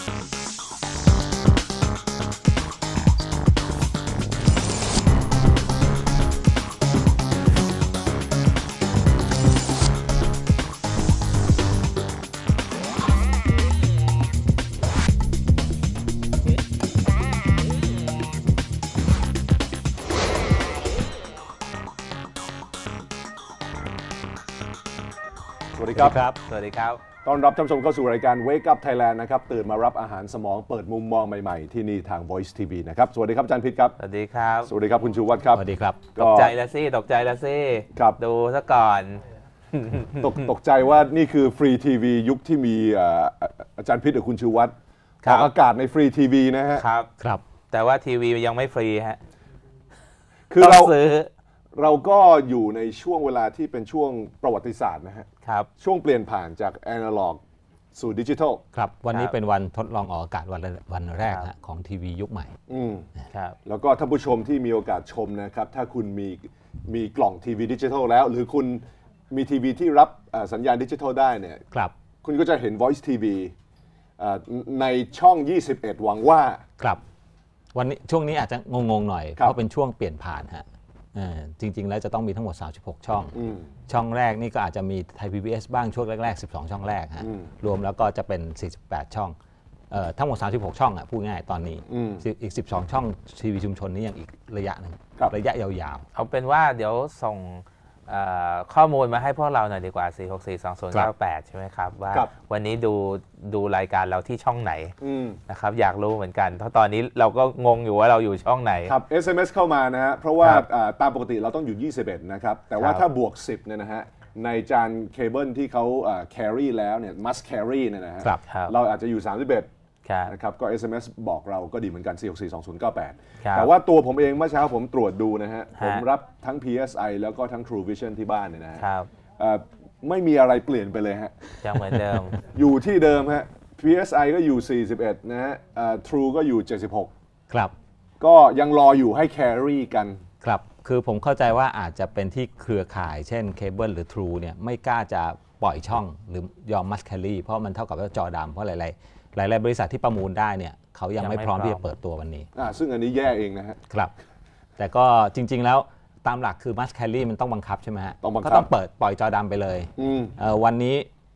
สวัสดีครับสวัสดีครับต้อนรับท่านผู้ชมเข้าสู่รายการ Wake Up Thailand นะครับตื่นมารับอาหารสมองเปิดมุมมองใหม่ๆที่นี่ทาง Voice TV นะครับสวัสดีครับอาจารย์พิษครับสวัสดีครับสวัสดีครับคุณชูวัฒน์ครับสวัสดีครับตกใจแล้วสิครับดูซะก่อนตกใจว่านี่คือฟรีทีวียุคที่มีอาจารย์พิษกับคุณชูวัฒน์ออกอากาศในฟรีทีวีนะฮะครับแต่ว่าทีวียังไม่ฟรีฮะคือเราซื้อเราก็อยู่ในช่วงเวลาที่เป็นช่วงประวัติศาสตร์นะฮะครับช่วงเปลี่ยนผ่านจากแอนะล็อกสู่ดิจิทัลครับวันนี้เป็นวันทดลองออกอากาศวันแรกของทีวียุคใหม่ครับแล้วก็ท่านผู้ชมที่มีโอกาสชมนะครับถ้าคุณมีกล่องทีวีดิจิทัลแล้วหรือคุณมีทีวีที่รับสัญญาณดิจิทัลได้เนี่ยคุณก็จะเห็น Voice TV ในช่อง21หวังว่าครับวันนี้ช่วงนี้อาจจะงงๆหน่อยเพราะเป็นช่วงเปลี่ยนผ่านฮะจริงๆแล้วจะต้องมีทั้งหมด36ช่องช่องแรกนี่ก็อาจจะมีไทย PBS บ้างช่วงแรกๆ12ช่องแรกฮะรวมแล้วก็จะเป็น48ช่องทั้งหมด36ช่องพูดง่ายตอนนี้อีก12ช่องทีวีชุมชนนี่ยังอีกระยะหนึ่งระยะยาวๆเอาเป็นว่าเดี๋ยวส่งข้อมูลมาให้พวกเราหน่อยดีกว่า4642098ใช่ไหมครับว่าวันนี้ดูรายการเราที่ช่องไหนนะครับอยากรู้เหมือนกันเพราะตอนนี้เราก็งงอยู่ว่าเราอยู่ช่องไหนครับ SMS เข้ามานะฮะเพราะว่าตามปกติเราต้องอยู่21นะครับแต่ว่าถ้าบวก10เนี่ยนะฮะในจานเคเบิลที่เขาcarry แล้วเนี่ย must carry เนี่ยนะฮะเราอาจจะอยู่31นะครับก็ SMS บอกเราก็ดีเหมือนกัน4642098แต่ว่าตัวผมเองเมื่อเช้าผมตรวจดูนะฮะผมรับทั้ง PSI แล้วก็ทั้ง True Vision ที่บ้านเนี่ยนะฮะไม่มีอะไรเปลี่ยนไปเลยฮะยังเหมือนเดิมอยู่ที่เดิมฮะ PSI ก็อยู่41นะฮะTrue ก็อยู่76 ครับก็ยังรออยู่ให้ carry กันครับคือผมเข้าใจว่าอาจจะเป็นที่เครือข่ายเช่นเคเบิลหรือ True เนี่ยไม่กล้าจะปล่อยช่องหรือยอม must carry เพราะมันเท่ากับว่าจอดำเพราะหลายบริษัทที่ประมูลได้เนี่ยเขายังไม่พร้อมที่จะเปิดตัววันนี้ซึ่งอันนี้แย่เองนะฮะครับแต่ก็จริงๆแล้วตามหลักคือ must carry มันต้องบังคับใช่ไหมฮะก็ต้องปล่อยจอดำไปเลยวันนี้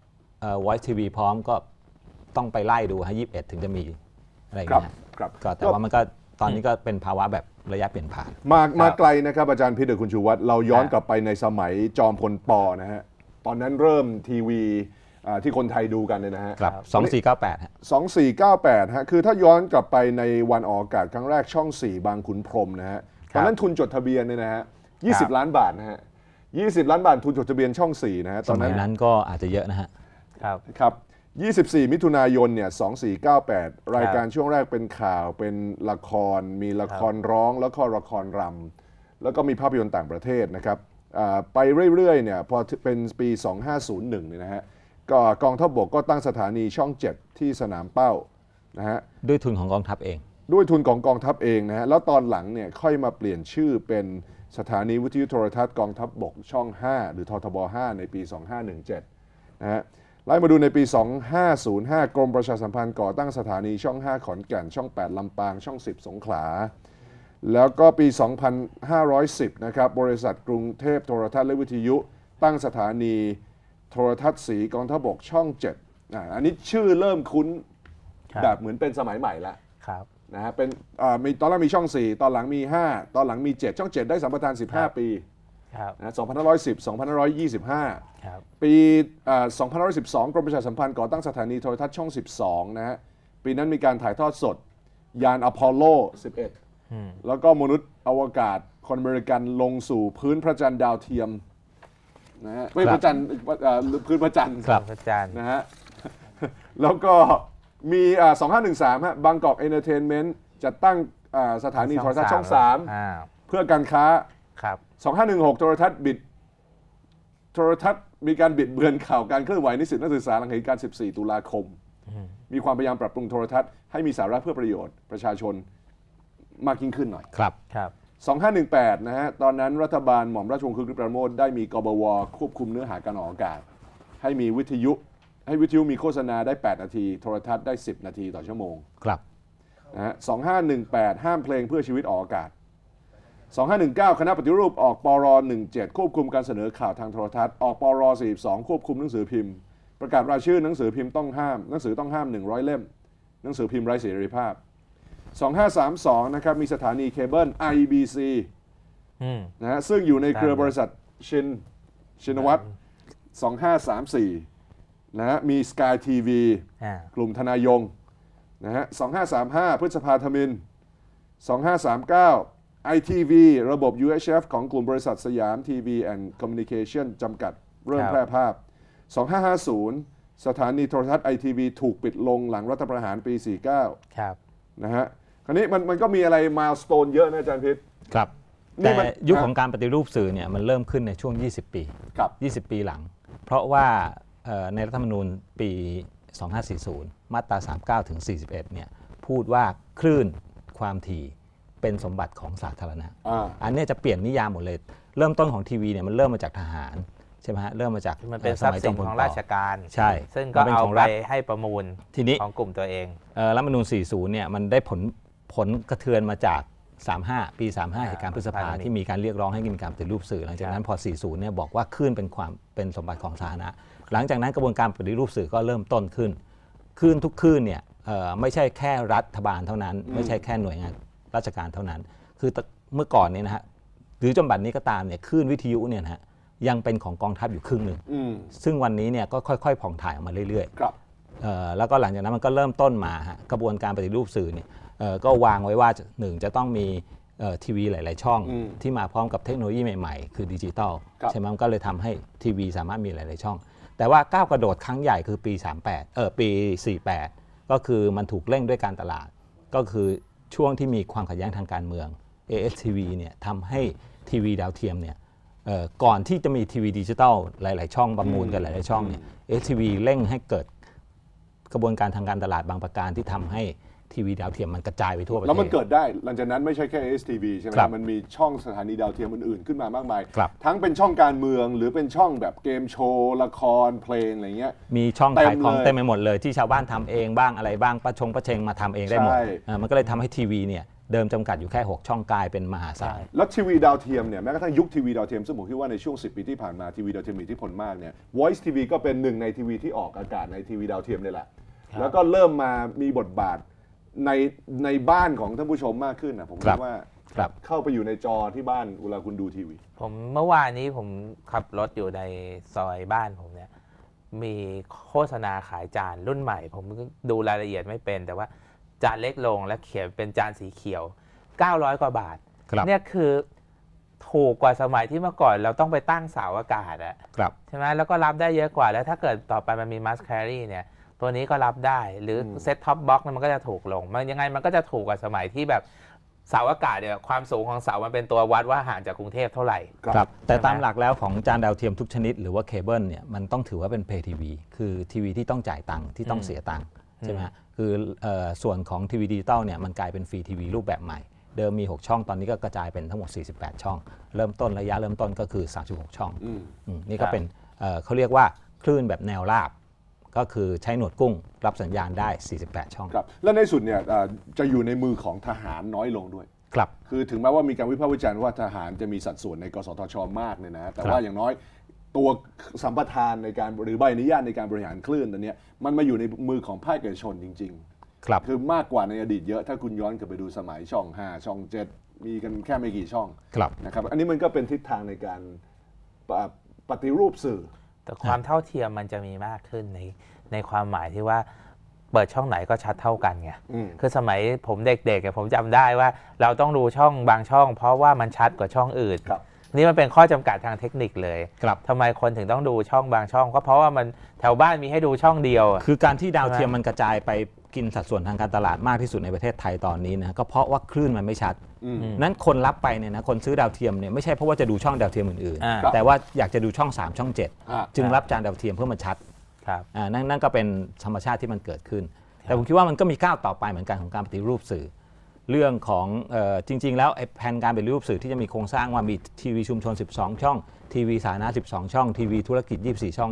Voice TV พร้อมก็ต้องไปไล่ดูให้21ถึงจะมีอะไรอย่างเงี้ยก็แต่ว่ามันก็ตอนนี้ก็เป็นภาวะแบบระยะเปลี่ยนผ่านมาไกลนะครับอาจารย์พิษกับคุณชูวัฒน์เราย้อนกลับไปในสมัยจอมพลป.นะฮะตอนนั้นเริ่มทีวีที่คนไทยดูกันเนี่ยนะฮะครับ2498ฮะ 2498ฮะคือถ้าย้อนกลับไปในวันออกอากาศครั้งแรกช่อง4บางขุนพรหมนะฮะตอนนั้นทุนจดทะเบียนเนี่ยนะฮะ20 ล้านบาทนะฮะ20 ล้านบาททุนจดทะเบียนช่อง4นะฮะตอนนั้นก็อาจจะเยอะนะฮะครับ24 มิถุนายนเนี่ย2498รายการช่วงแรกเป็นข่าวเป็นละครมีละครร้องแล้วก็ละครรำแล้วก็มีภาพยนตร์ต่างประเทศนะครับไปเรื่อยๆเนี่ยพอเป็นปี2501เนี่ยนะฮะก็กองทัพบกก็ตั้งสถานีช่อง7ที่สนามเป้านะฮะด้วยทุนของกองทัพเองด้วยทุนของกองทัพเองนะฮะแล้วตอนหลังเนี่ยค่อยมาเปลี่ยนชื่อเป็นสถานีวิทยุโทรทัศน์กองทัพบกช่อง5หรือททบ5ในปี2517นะฮะไล่มาดูในปี2505กรมประชาสัมพันธ์ก่อตั้งสถานีช่อง5ขอนแก่นช่อง8ลำปางช่อง10สงขลาแล้วก็ปี2510นะครับบริษัทกรุงเทพโทรทัศน์และวิทยุตั้งสถานีโทรทัศน์สีกองทัพบกช่อง7อันนี้ชื่อเริ่มคุ้นแบบเหมือนเป็นสมัยใหม่แล้วนะฮะเป็นตอนแรกมีช่อง4ตอนหลังมี5ตอนหลังมี7ช่อง7ได้สัมปทาน15ปีนะ2510 2525ปี2512กรมประชาสัมพันธ์ก่อตั้งสถานีโทรทัศน์ช่อง12นะฮะปีนั้นมีการถ่ายทอดสดยานอพอลโล11แล้วก็มนุษย์อวกาศคนอเมริกันลงสู่พื้นพระจันทร์ดาวเทียมนะฮะไม่พระจันทร์พื้นพระจันทร์นะฮะแล้วก็มี2513ฮะบางกอกเอนเตอร์เทนเมนต์จะตั้งสถานีโทรทัศน์ช่อง3เพื่อการค้า2516โทรทัศน์มีการบิดเบือนข่าวการเคลื่อนไหวนิสิตนักศึกษาหลังเหตุการณ์14ตุลาคมมีความพยายามปรับปรุงโทรทัศน์ให้มีสาระเพื่อประโยชน์ประชาชนมากยิ่งขึ้นหน่อยครับ 2518นะฮะตอนนั้นรัฐบาลหม่อมราชวงศ์คึกฤทธิ์ปราโมชได้มีกบว.ควบคุมเนื้อหาการออกอากาศให้มีวิทยุให้วิทยุมีโฆษณาได้8นาทีโทรทัศน์ได้10นาทีต่อชั่วโมงครับนะฮะ2518ห้ามเพลงเพื่อชีวิตออกอากาศ2519คณะปฏิรูปออกปร17ควบคุมการเสนอข่าวทางโทรทัศน์ออกปร42ควบคุมหนังสือพิมพ์ประกาศรายชื่อหนังสือพิมพ์ต้องห้ามหนังสือต้องห้าม100เล่มหนังสือพิมพ์ไร้เสรีภาพ2532นะครับมีสถานีเคเบิล IBC นะฮะซึ่งอยู่ในเครือบริษัทชินวัตร2534นะฮะมี Sky TV กลุ่มธนายงนะฮะ2535พฤษภาธมิน2539 ITV ระบบ UHF ของกลุ่มบริษัทสยาม TV and Communication จำกัดเริ่มแพร่ภาพ2550สถานีโทรทัศน์ ITV ถูกปิดลงหลังรัฐประหารปี49ครับนะฮะคราวนี้มันก็มีอะไรมาสโตนเยอะนะอาจารย์พิษครับแต่ยุคของการปฏิรูปสื่อเนี่ยมันเริ่มขึ้นในช่วง20ปีครับ 20ปีหลังเพราะว่าในรัฐธรรมนูญปี2540มาตรา39ถึง41เนี่ยพูดว่าคลื่นความถี่เป็นสมบัติของสาธารณะอันนี้จะเปลี่ยนนิยามหมดเลยเริ่มต้นของทีวีเนี่ยมันเริ่มมาจากทหารใช่ไหมฮะเริ่มมาจากมันเป็นทรัพย์สินของราชการใช่ซึ่งก็เอาไปให้ประมูลทีนี้ของกลุ่มตัวเองรัฐธรรมนูญ40เนี่ยมันได้ผลกระเทือนมาจาก35ปี35เหตุการณ์พฤษภาที่มีการเรียกร้องให้มีการปฏิรูปสื่อหลังจากนั้นพอ40เนี่ยบอกว่าคลื่นเป็นสมบัติของสาธารณะหลังจากนั้นกระบวนการปฏิรูปสื่อก็เริ่มต้นขึ้นคลื่นทุกคลื่นเนี่ยไม่ใช่แค่รัฐบาลเท่านั้นไม่ใช่แค่หน่วยงานราชการเท่านั้นคือเมื่อก่อนเนี่ยนะฮะหรือจนบัดนี้ก็ตามเนี่ยคลื่นวิทยุเนี่ยนะฮะยังเป็นของกองทัพอยู่ครึ่งหนึ่งซึ่งวันนี้เนี่ยก็ค่อยๆผ่องถ่ายออกมาเรื่อยๆแล้วก็หลังจากนั้นมันก็เริ่มต้นมากระบวนการปฏิรูปสื่อเนี่ยก็วางไว้ว่าหนึ่งจะต้องมีทีวีหลายๆช่องที่มาพร้อมกับเทคโนโลยีใหม่ๆคือดิจิตอลใช่ไหมมันก็เลยทำให้ทีวีสามารถมีหลายๆช่องแต่ว่าก้าวกระโดดครั้งใหญ่คือปี48ก็คือมันถูกเร่งด้วยการตลาดก็คือช่วงที่มีความขัดแย้งทางการเมือง ASTV เนี่ยทำให้ทีวีดาวเทียมเนี่ยก่อนที่จะมีทีวีดิจิตอลหลายๆช่องประมูลกันหลายๆช่องเนี่ย ASTV เร่งให้เกิดกระบวนการทางการตลาดบางประการที่ทำให้ทีวีดาวเทียมมันกระจายไปทั่วประเทศแล้วมันเกิดได้หลังจากนั้นไม่ใช่แค่ ASTV ใช่ไหมมันมีช่องสถานีดาวเทียมอื่นๆขึ้นมามากมายทั้งเป็นช่องการเมืองหรือเป็นช่องแบบเกมโชว์ละครเพลงอะไรเงี้ยมีช่องขายของเต็มไปหมดเลยที่ชาวบ้านทำเองบ้างอะไรบ้างประเชงมาทำเองได้หมดมันก็เลยทำให้ทีวีเนี่ยเดิมจำกัดอยู่แค่6ช่องกลายเป็นมหาศาลแล้วทีวีดาวเทียมเนี่ยแม้กระทั่งยุคทีวีดาวเทียมซึ่งผมคิดว่าในช่วง10ปีที่ผ่านมาทีวีดาวเทียมมีอิทธิพลมากเนี่ย Voice TV ก็เป็นหนึ่งในทีวีที่ออกอากาศในทีวีดาวเทียมนี่แหละแล้วก็เริ่มมามีบทบาทในบ้านของท่านผู้ชมมากขึ้นนะผมคิดว่าเข้าไปอยู่ในจอที่บ้านเวลาคุณดูทีวีผมเมื่อวานนี้ผมขับรถอยู่ในซอยบ้านผมเนี่ยมีโฆษณาขายจานรุ่นใหม่ผมดูรายละเอียดไม่เป็นแต่ว่าจานเล็กลงและเขียนเป็นจานสีเขียว900กว่าบาทเนี่ยคือถูกกว่าสมัยที่เมื่อก่อนเราต้องไปตั้งเสาอากาศอะใช่ไหมแล้วก็รับได้เยอะกว่าแล้วถ้าเกิดต่อไปมันมี Must Carry เนี่ยตัวนี้ก็รับได้หรือเซ็ตท็อปบ็อกซ์มันก็จะถูกลงมันยังไงมันก็จะถูกกว่าสมัยที่แบบเสาอากาศเนี่ยความสูงของเสามันเป็นตัววัดว่าห่างจากกรุงเทพเท่าไหร่ครับแต่ตามหลักแล้วของจานดาวเทียมทุกชนิดหรือว่าเคเบิลเนี่ยมันต้องถือว่าเป็นเพย์ทีวีคือทีวีที่ต้องจ่ายตังค์ที่ต้องเสียตังค์ใช่ไหมคือส่วนของทีวีดิจิตอลเนี่ยมันกลายเป็นฟรีทีวีรูปแบบใหม่เดิมมี6ช่องตอนนี้ก็กระจายเป็นทั้งหมด48ช่องเริ่มต้นระยะเริ่มต้นก็คือ36ช่องนี่ก็เป็นเขาเรียกว่าคลื่นแบบแนวราบก็คือใช้หนวดกุ้งรับสัญญาณได้48ช่องครับและในสุดเนี่ยจะอยู่ในมือของทหารน้อยลงด้วยครับคือถึงแม้ว่ามีการวิพากษ์วิจารณ์ว่าทหารจะมีสัดส่วนในกสทช.มากเนี่ยนะแต่ว่าอย่างน้อยตัวสัมปทานในการหรือใบอนุญาตในการบริหารคลื่นตัวนี้มันมาอยู่ในมือของภาคเอกชนจริงๆครับคือมากกว่าในอดีตเยอะถ้าคุณย้อนกลับไปดูสมัยช่อง5ช่อง7มีกันแค่ไม่กี่ช่องนะครับอันนี้มันก็เป็นทิศทางในการปฏิรูปสื่อแต่ความเท่าเทียมมันจะมีมากขึ้นในความหมายที่ว่าเปิดช่องไหนก็ชัดเท่ากันไงคือสมัยผมเด็กๆผมจำได้ว่าเราต้องดูช่องบางช่องเพราะว่ามันชัดกว่าช่องอื่นนี่มันเป็นข้อจำกัดทางเทคนิคเลยทำไมคนถึงต้องดูช่องบางช่องก็เพราะว่ามันแถวบ้านมีให้ดูช่องเดียวคือการที่ดาวเทียมมันกระจายไปกินสัดส่วนทางการตลาดมากที่สุดในประเทศไทยตอนนี้นะก็เพราะว่าคลื่นมันไม่ชัดนั้นคนรับไปเนี่ยนะคนซื้อดาวเทียมเนี่ยไม่ใช่เพราะว่าจะดูช่องดาวเทียมอื่นๆแต่ว่าอยากจะดูช่อง3ช่อง7จึงรับจานดาวเทียมเพื่อมันชัดนั่นก็เป็นธรรมชาติที่มันเกิดขึ้นแต่ผมคิดว่ามันก็มีก้าวต่อไปเหมือนกันของการปฏิรูปสื่อเรื่องของจริงๆแล้วแผนการปฏิรูปสื่อที่จะมีโครงสร้างว่ามีทีวีชุมชน12ช่องทีวีสาธารณะ12ช่องทีวีธุรกิจ24ช่องเนี่ย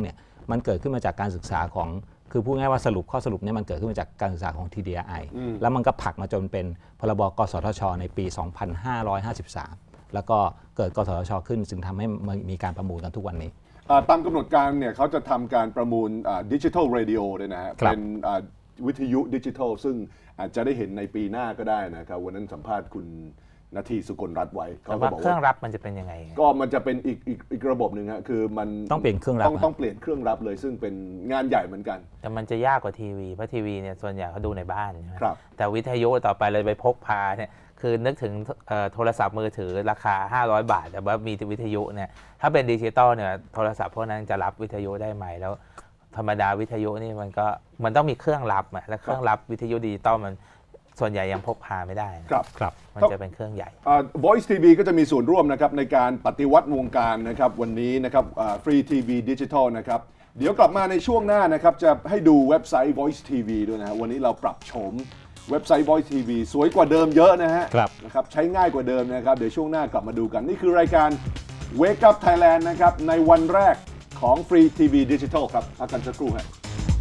มันเกิดขึ้นมาจากการศึกษาของคือพูดง่ายว่าข้อสรุปเนี่ยมันเกิดขึ้นมาจากการศึกษาของ TDI แล้วมันก็ผลักมาจนเป็นพรบกสทช.ในปี 2553 แล้วก็เกิดกสทช.ขึ้นจึงทำให้มีการประมูลกันทุกวันนี้ตามกำหนดการเนี่ยเขาจะทำการประมูลดิจิทัลเรดิโอด้วยนะฮะเป็นวิทยุดิจิทัลซึ่งอาจจะได้เห็นในปีหน้าก็ได้นะครับวันนั้นสัมภาษณ์คุณนาทีสุกลรัตน์ไว้เขาบอกว่าเครื่องรับมันจะเป็นยังไงก็มันจะเป็นอีกระบบหนึ่งฮะคือมันต้องเปลี่ยนเครื่องรับต้องเปลี่ยนเครื่องรับเลยซึ่งเป็นงานใหญ่เหมือนกันแต่มันจะยากกว่าทีวีเพราะทีวีเนี่ยส่วนใหญ่เขาดูในบ้านใช่ไหมครับแต่วิทยุต่อไปเลยไปพกพาเนี่ยคือนึกถึงโทรศัพท์มือถือราคา500 บาทแต่ว่ามีวิทยุเนี่ยถ้าเป็นดิจิตอลเนี่ยโทรศัพท์พวกนั้นจะรับวิทยุได้ไหมแล้วธรรมดาวิทยุนี่มันต้องมีเครื่องรับและเครื่องรับวิทยุดิจิตอลมันส่วนใหญ่ยังพกพาไม่ได้ครับมันจะเป็นเครื่องใหญ่ Voice TV ก็จะมีส่วนร่วมนะครับในการปฏิวัติวงการนะครับวันนี้นะครับฟรีทีวีดิจิทัลนะครับเดี๋ยวกลับมาในช่วงหน้านะครับจะให้ดูเว็บไซต์ Voice TV ด้วยนะฮะวันนี้เราปรับโฉมเว็บไซต์ Voice TV สวยกว่าเดิมเยอะนะฮะนะครับใช้ง่ายกว่าเดิมนะครับเดี๋ยวช่วงหน้ากลับมาดูกันนี่คือรายการ Wake Up Thailand นะครับในวันแรกของฟรีทีวีดิจิทัลครับพักกันสักครู่ฮะ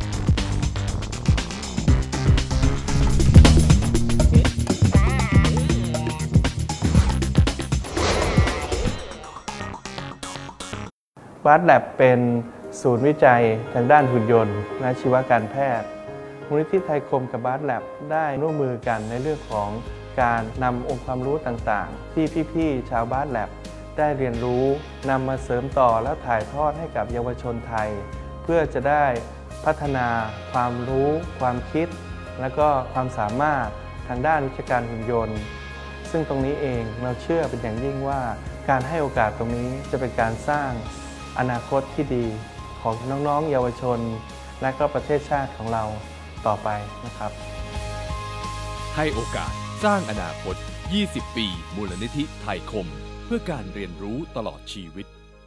บาร์ดแลบเป็นศูนย์วิจัยทางด้านหุ่นยนต์และชีวการแพทย์มูลนิธิไทยคมกับบาร์ดแลบได้ร่วมมือกันในเรื่องของการนำองค์ความรู้ต่างๆที่พี่ๆชาวบาร์ดแลบได้เรียนรู้นำมาเสริมต่อและถ่ายทอดให้กับเยาวชนไทยเพื่อจะได้พัฒนาความรู้ความคิดและก็ความสามารถทางด้านวิชาการหุ่นยนต์ซึ่งตรงนี้เองเราเชื่อเป็นอย่างยิ่งว่าการให้โอกาสตรงนี้จะเป็นการสร้างอนาคตที่ดีของน้องๆเยาวชนและก็ประเทศชาติของเราต่อไปนะครับให้โอกาสสร้างอนาคต20 ปีมูลนิธิไทยคมเพื่อการเรียนรู้ตลอดชีวิต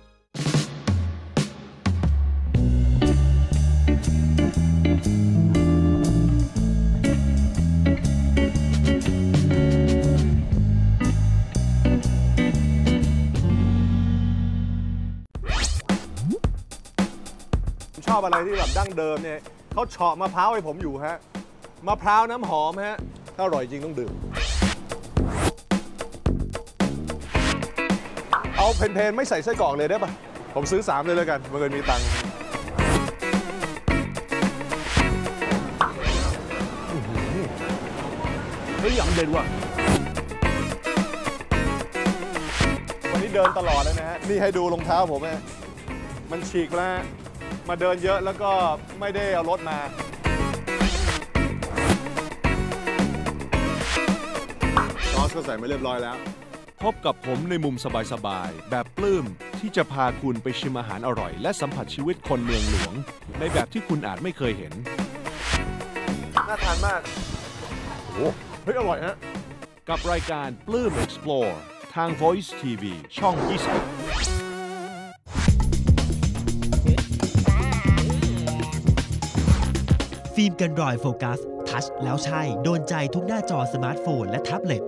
ชอบอะไรที่แบบดั้งเดิมเนี่ยเขาเฉาะมะพร้าวให้ผมอยู่ฮะมะพร้าวน้ำหอมฮะถ้าอร่อยจริงต้องดื่มเอาเพนๆไม่ใส่ไส้กรอกเลยได้ปะผมซื้อ3เลยแล้วกันบังเอิญมีตังค์เฮ้ยอย่างเด่นว่ะวันนี้เดินตลอดเลยนะฮะนี่ให้ดูรองเท้าผมฮะมันฉีกแล้วมาเดินเยอะแล้วก็ไม่ได้เอารถมาซอสก็ใส่มาเรียบร้อยแล้วพบกับผมในมุมสบายๆแบบปลื้มที่จะพาคุณไปชิมอาหารอร่อยและสัมผัสชีวิตคนเมืองหลวงในแบบที่คุณอาจไม่เคยเห็นน่าทานมากโอ้เฮ้ยอร่อยฮะกับรายการปลื้ม Explore ทาง Voice TV ช่อง20 ฟิล์มกันรอยโฟกัสทัชแล้วใช่โดนใจทุกหน้าจอสมาร์ทโฟนและแท็บเล็ต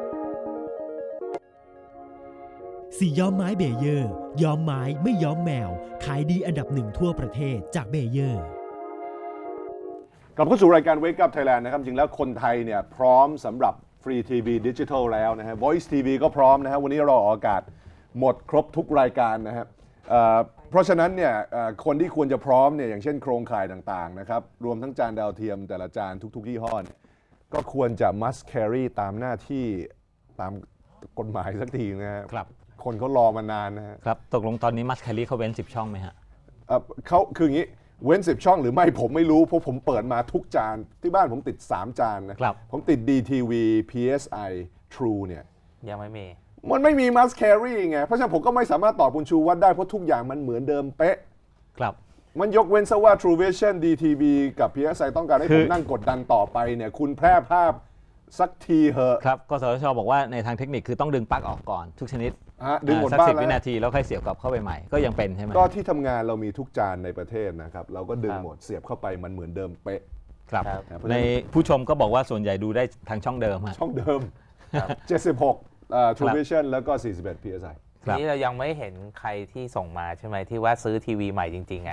สีย้อมไม้เบเยอร์ย้อมไม้ไม่ย้อมแมวขายดีอันดับ1ทั่วประเทศจากเบเยอร์กลับเข้าสู่รายการ Wake Up Thailand นะครับจริงแล้วคนไทยเนี่ยพร้อมสำหรับฟรีทีวีดิจิทัลแล้วนะฮะ Voice TV ก็พร้อมนะฮะวันนี้เราออกอากาศหมดครบทุกรายการนะฮะเพราะฉะนั้นเนี่ยคนที่ควรจะพร้อมเนี่ยอย่างเช่นโครงข่ายต่างๆนะครับรวมทั้งจานดาวเทียมแต่ละจานทุกๆยี่ห้อก็ควรจะ must carry ตามหน้าที่ตามกฎหมายสักทีนะครับคนเขารอมานานนะครับตกลงตอนนี้ must carry เขาเว้น10 ช่องไหมฮะเขาคืออย่างนี้เว้น10 ช่องหรือไม่ผมไม่รู้เพราะผมเปิดมาทุกจานที่บ้านผมติด3จานนะครับผมติด DTV PSI True เนี่ยยังไม่มีมันไม่มี must carry ไงเพราะฉะนั้นผมก็ไม่สามารถตอบคุณชูวัฒน์ได้เพราะทุกอย่างมันเหมือนเดิมเป๊ะครับมันยกเว้นซะว่า True Vision DTV กับ PSI ต้องการให้ผมนั่งกดดันต่อไปเนี่ยคุณแพร่ภาพสักทีเหอะครับกสทช.บอกว่าในทางเทคนิคคือต้องดึงปลั๊กออกก่อนทุกชนิดดึงหมดสัก10 วินาทีแล้วค่อยเสียบกลับเข้าไปใหม่ก็ยังเป็นใช่ไหมก็ที่ทำงานเรามีทุกจานในประเทศนะครับเราก็ดึงหมดเสียบเข้าไปมันเหมือนเดิมเป๊ะครับในผู้ชมก็บอกว่าส่วนใหญ่ดูได้ทางช่องเดิมช่องเดิม76 True Vision แล้วก็41 PSI ทีนี้เรายังไม่เห็นใครที่ส่งมาใช่ไหมที่ว่าซื้อทีวีใหม่จริงๆอ่ะคื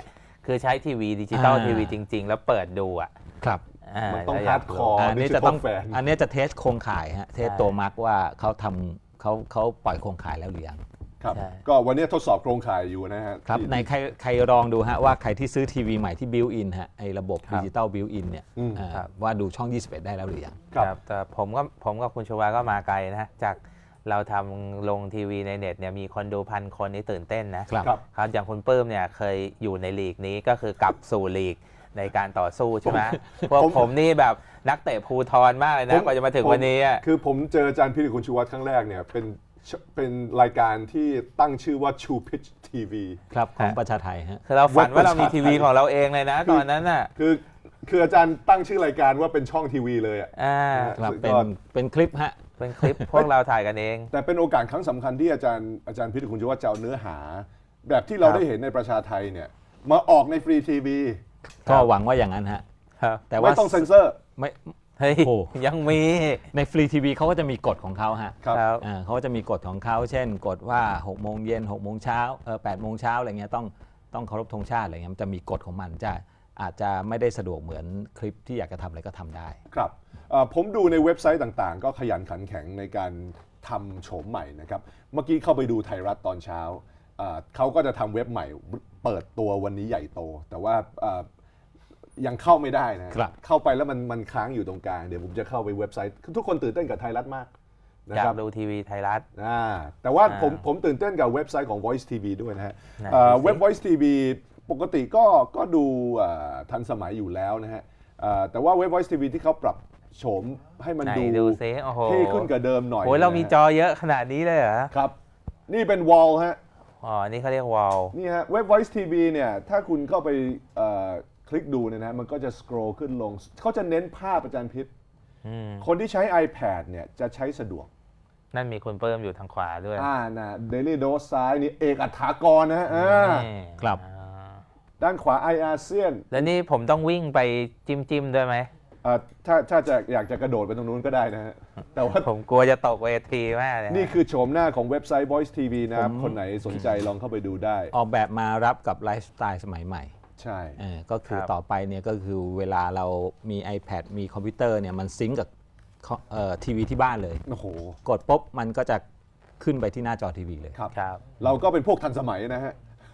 คือใช้ทีวีดิจิตอลทีวีจริงๆแล้วเปิดดูอ่ะครับมันต้องฮาร์ดคอร์อันนี้จะต้องอันนี้จะเทสโครงข่ายฮะเทสตัวมาร์กว่าเขาทำเขาปล่อยโครงข่ายแล้วหรือยังครับก็วันนี้ทดสอบโครงข่ายอยู่นะฮะครับในใครลองดูฮะว่าใครที่ซื้อทีวีใหม่ที่บิวอินฮะไอ้ระบบดิจิตอลบิวอินเนี่ยว่าดูช่อง21ได้แล้วหรือยังครับแต่ผมกับคุณชวาก็มาไกลนะจากเราทำลงทีวีในเน็ตเนี่ยมีคนดู1,000 คนนี่ตื่นเต้นนะครับอย่างคุณปื้มเนี่ยเคยอยู่ในลีกนี้ก็คือกลับสู่ลีกในการต่อสู้ใช่ไหมพวกผมนี่แบบนักเตะภูทรมากเลยนะกว่าจะมาถึงวันนี้คือผมเจออาจารย์พิริคุณชูวัฒน์ครั้งแรกเนี่ยเป็นรายการที่ตั้งชื่อว่า True Pitch TV ครับของประชาไทยฮะคือเราฝันว่าเรามีทีวีของเราเองเลยนะตอนนั้นน่ะคืออาจารย์ตั้งชื่อรายการว่าเป็นช่องทีวีเลยครับเป็นคลิปฮะเป็นคลิปพวกเราถ่ายกันเองแต่เป็นโอกาสครั้งสำคัญที่อาจารย์พิริคุณชูวัฒน์จะเอาเนื้อหาแบบที่เราได้เห็นในประชาไทยเนี่ยมาออกในฟรีทีวีก็หวังว่าอย่างนั้นฮะแต่ว่าไม่ต้องเซ็นเซอร์ไม่ยังมีในฟรีทีวีเขาก็จะมีกฎของเขาฮะเขาก็จะมีกฎของเขาเช่นกฎว่า6 โมงเย็น6 โมงเช้า8 โมงเช้าอะไรเงี้ยต้องเคารพธงชาติอะไรเงี้ยมันจะมีกฎของมันอาจจะไม่ได้สะดวกเหมือนคลิปที่อยากจะทำอะไรก็ทำได้ครับผมดูในเว็บไซต์ต่างๆก็ขยันขันแข็งในการทำโฉมใหม่นะครับเมื่อกี้เข้าไปดูไทยรัฐตอนเช้าเขาก็จะทำเว็บใหม่เปิดตัววันนี้ใหญ่โตแต่ว่ายังเข้าไม่ได้นะเข้าไปแล้วมันค้างอยู่ตรงกลางเดี๋ยวผมจะเข้าไปเว็บไซต์ทุกคนตื่นเต้นกับไทยรัฐมากอยากดูทีวีไทยรัฐแต่ว่าผมตื่นเต้นกับเว็บไซต์ของ Voice TV ด้วยนะฮะเว็บ Voice TV ปกติก็ดูทันสมัยอยู่แล้วนะฮะแต่ว่าเว็บ Voice TV ที่เขาปรับโฉมให้มันดูเท่ขึ้นกว่าเดิมหน่อยโอ้ยเรามีจอเยอะขนาดนี้เลยเหรอครับนี่เป็นวอลฮะนี่เขาเรียกวอลนี่ฮะเว็บ Voice TV เนี่ยถ้าคุณเข้าไปคลิกดูเนี่ยนะมันก็จะสครอลขึ้นลงเขาจะเน้นภาพอาจารย์พิษคนที่ใช้ iPad เนี่ยจะใช้สะดวกนั่นมีคุณเพิ่มอยู่ทางขวาด้วยนะเดลี่โดสซ้ายนี่เอกอัฏฐากรนะครับด้านขวาไออาเซียนแล้วนี่ผมต้องวิ่งไปจิ้มด้วยไหมถ้าจะอยากจะกระโดดไปตรงนู้นก็ได้นะฮะแต่ว่าผมกลัวจะตกเวทีมากเลยนี่คือโฉมหน้าของเว็บไซต์ Voice TV นะครับคนไหนสนใจลองเข้าไปดูได้ออกแบบมารับกับไลฟ์สไตล์สมัยใหม่ใช่ก็คือต่อไปเนี่ยก็คือเวลาเรามี iPad มีคอมพิวเตอร์เนี่ยมันซิงก์กับทีวีที่บ้านเลยโอ้โหกดปุ๊บมันก็จะขึ้นไปที่หน้าจอทีวีเลยครับเราก็เป็นพวกทันสมัยนะฮะ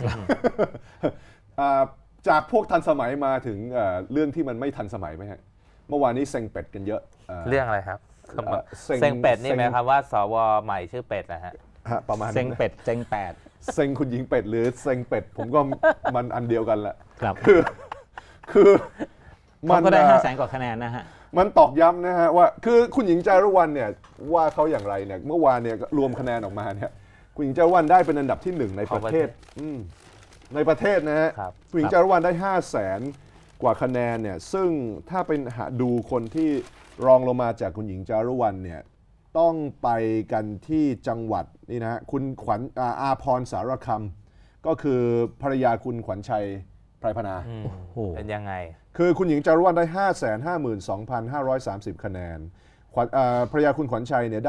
จากพวกทันสมัยมาถึงเรื่องที่มันไม่ทันสมัยไหมฮะเมื่อวานนี้เซ็งเป็ดกันเยอะเรื่องอะไรครับเซ็งเป็ดนี่หมายความว่าสวใหม่ชื่อเป็ดนะฮะประมาณเซ็งเป็ดเซ็งแปดเซ็งคุณหญิงเป็ดหรือเซ็งเป็ดผมก็มันอันเดียวกันแหละครับคือมันก็ได้500,000 กว่าคะแนนนะฮะมันตอกย้ำนะฮะว่าคือคุณหญิงจารุวรรณเนี่ยว่าเขาอย่างไรเนี่ยเมื่อวานเนี่ยรวมคะแนนออกมาเนี่ยคุณหญิงจารุวรรณได้เป็นอันดับที่1ในประเทศในประเทศนะฮะคุณหญิงจารุวรรณได้500,000 กว่าคะแนนเนี่ยซึ่งถ้าเป็นดูคนที่รองลงมาจากคุณหญิงจารุวรรณเนี่ยต้องไปกันที่จังหวัดนี่นะฮะคุณขวัญอาพรสารคำก็คือภรรยาคุณขวัญชัยไพรพนาเป็นยังไงคือคุณหญิงจารุวรรณได้ 552,530 คะแนนภรรยาคุณขวัญชัยเนี่ยได้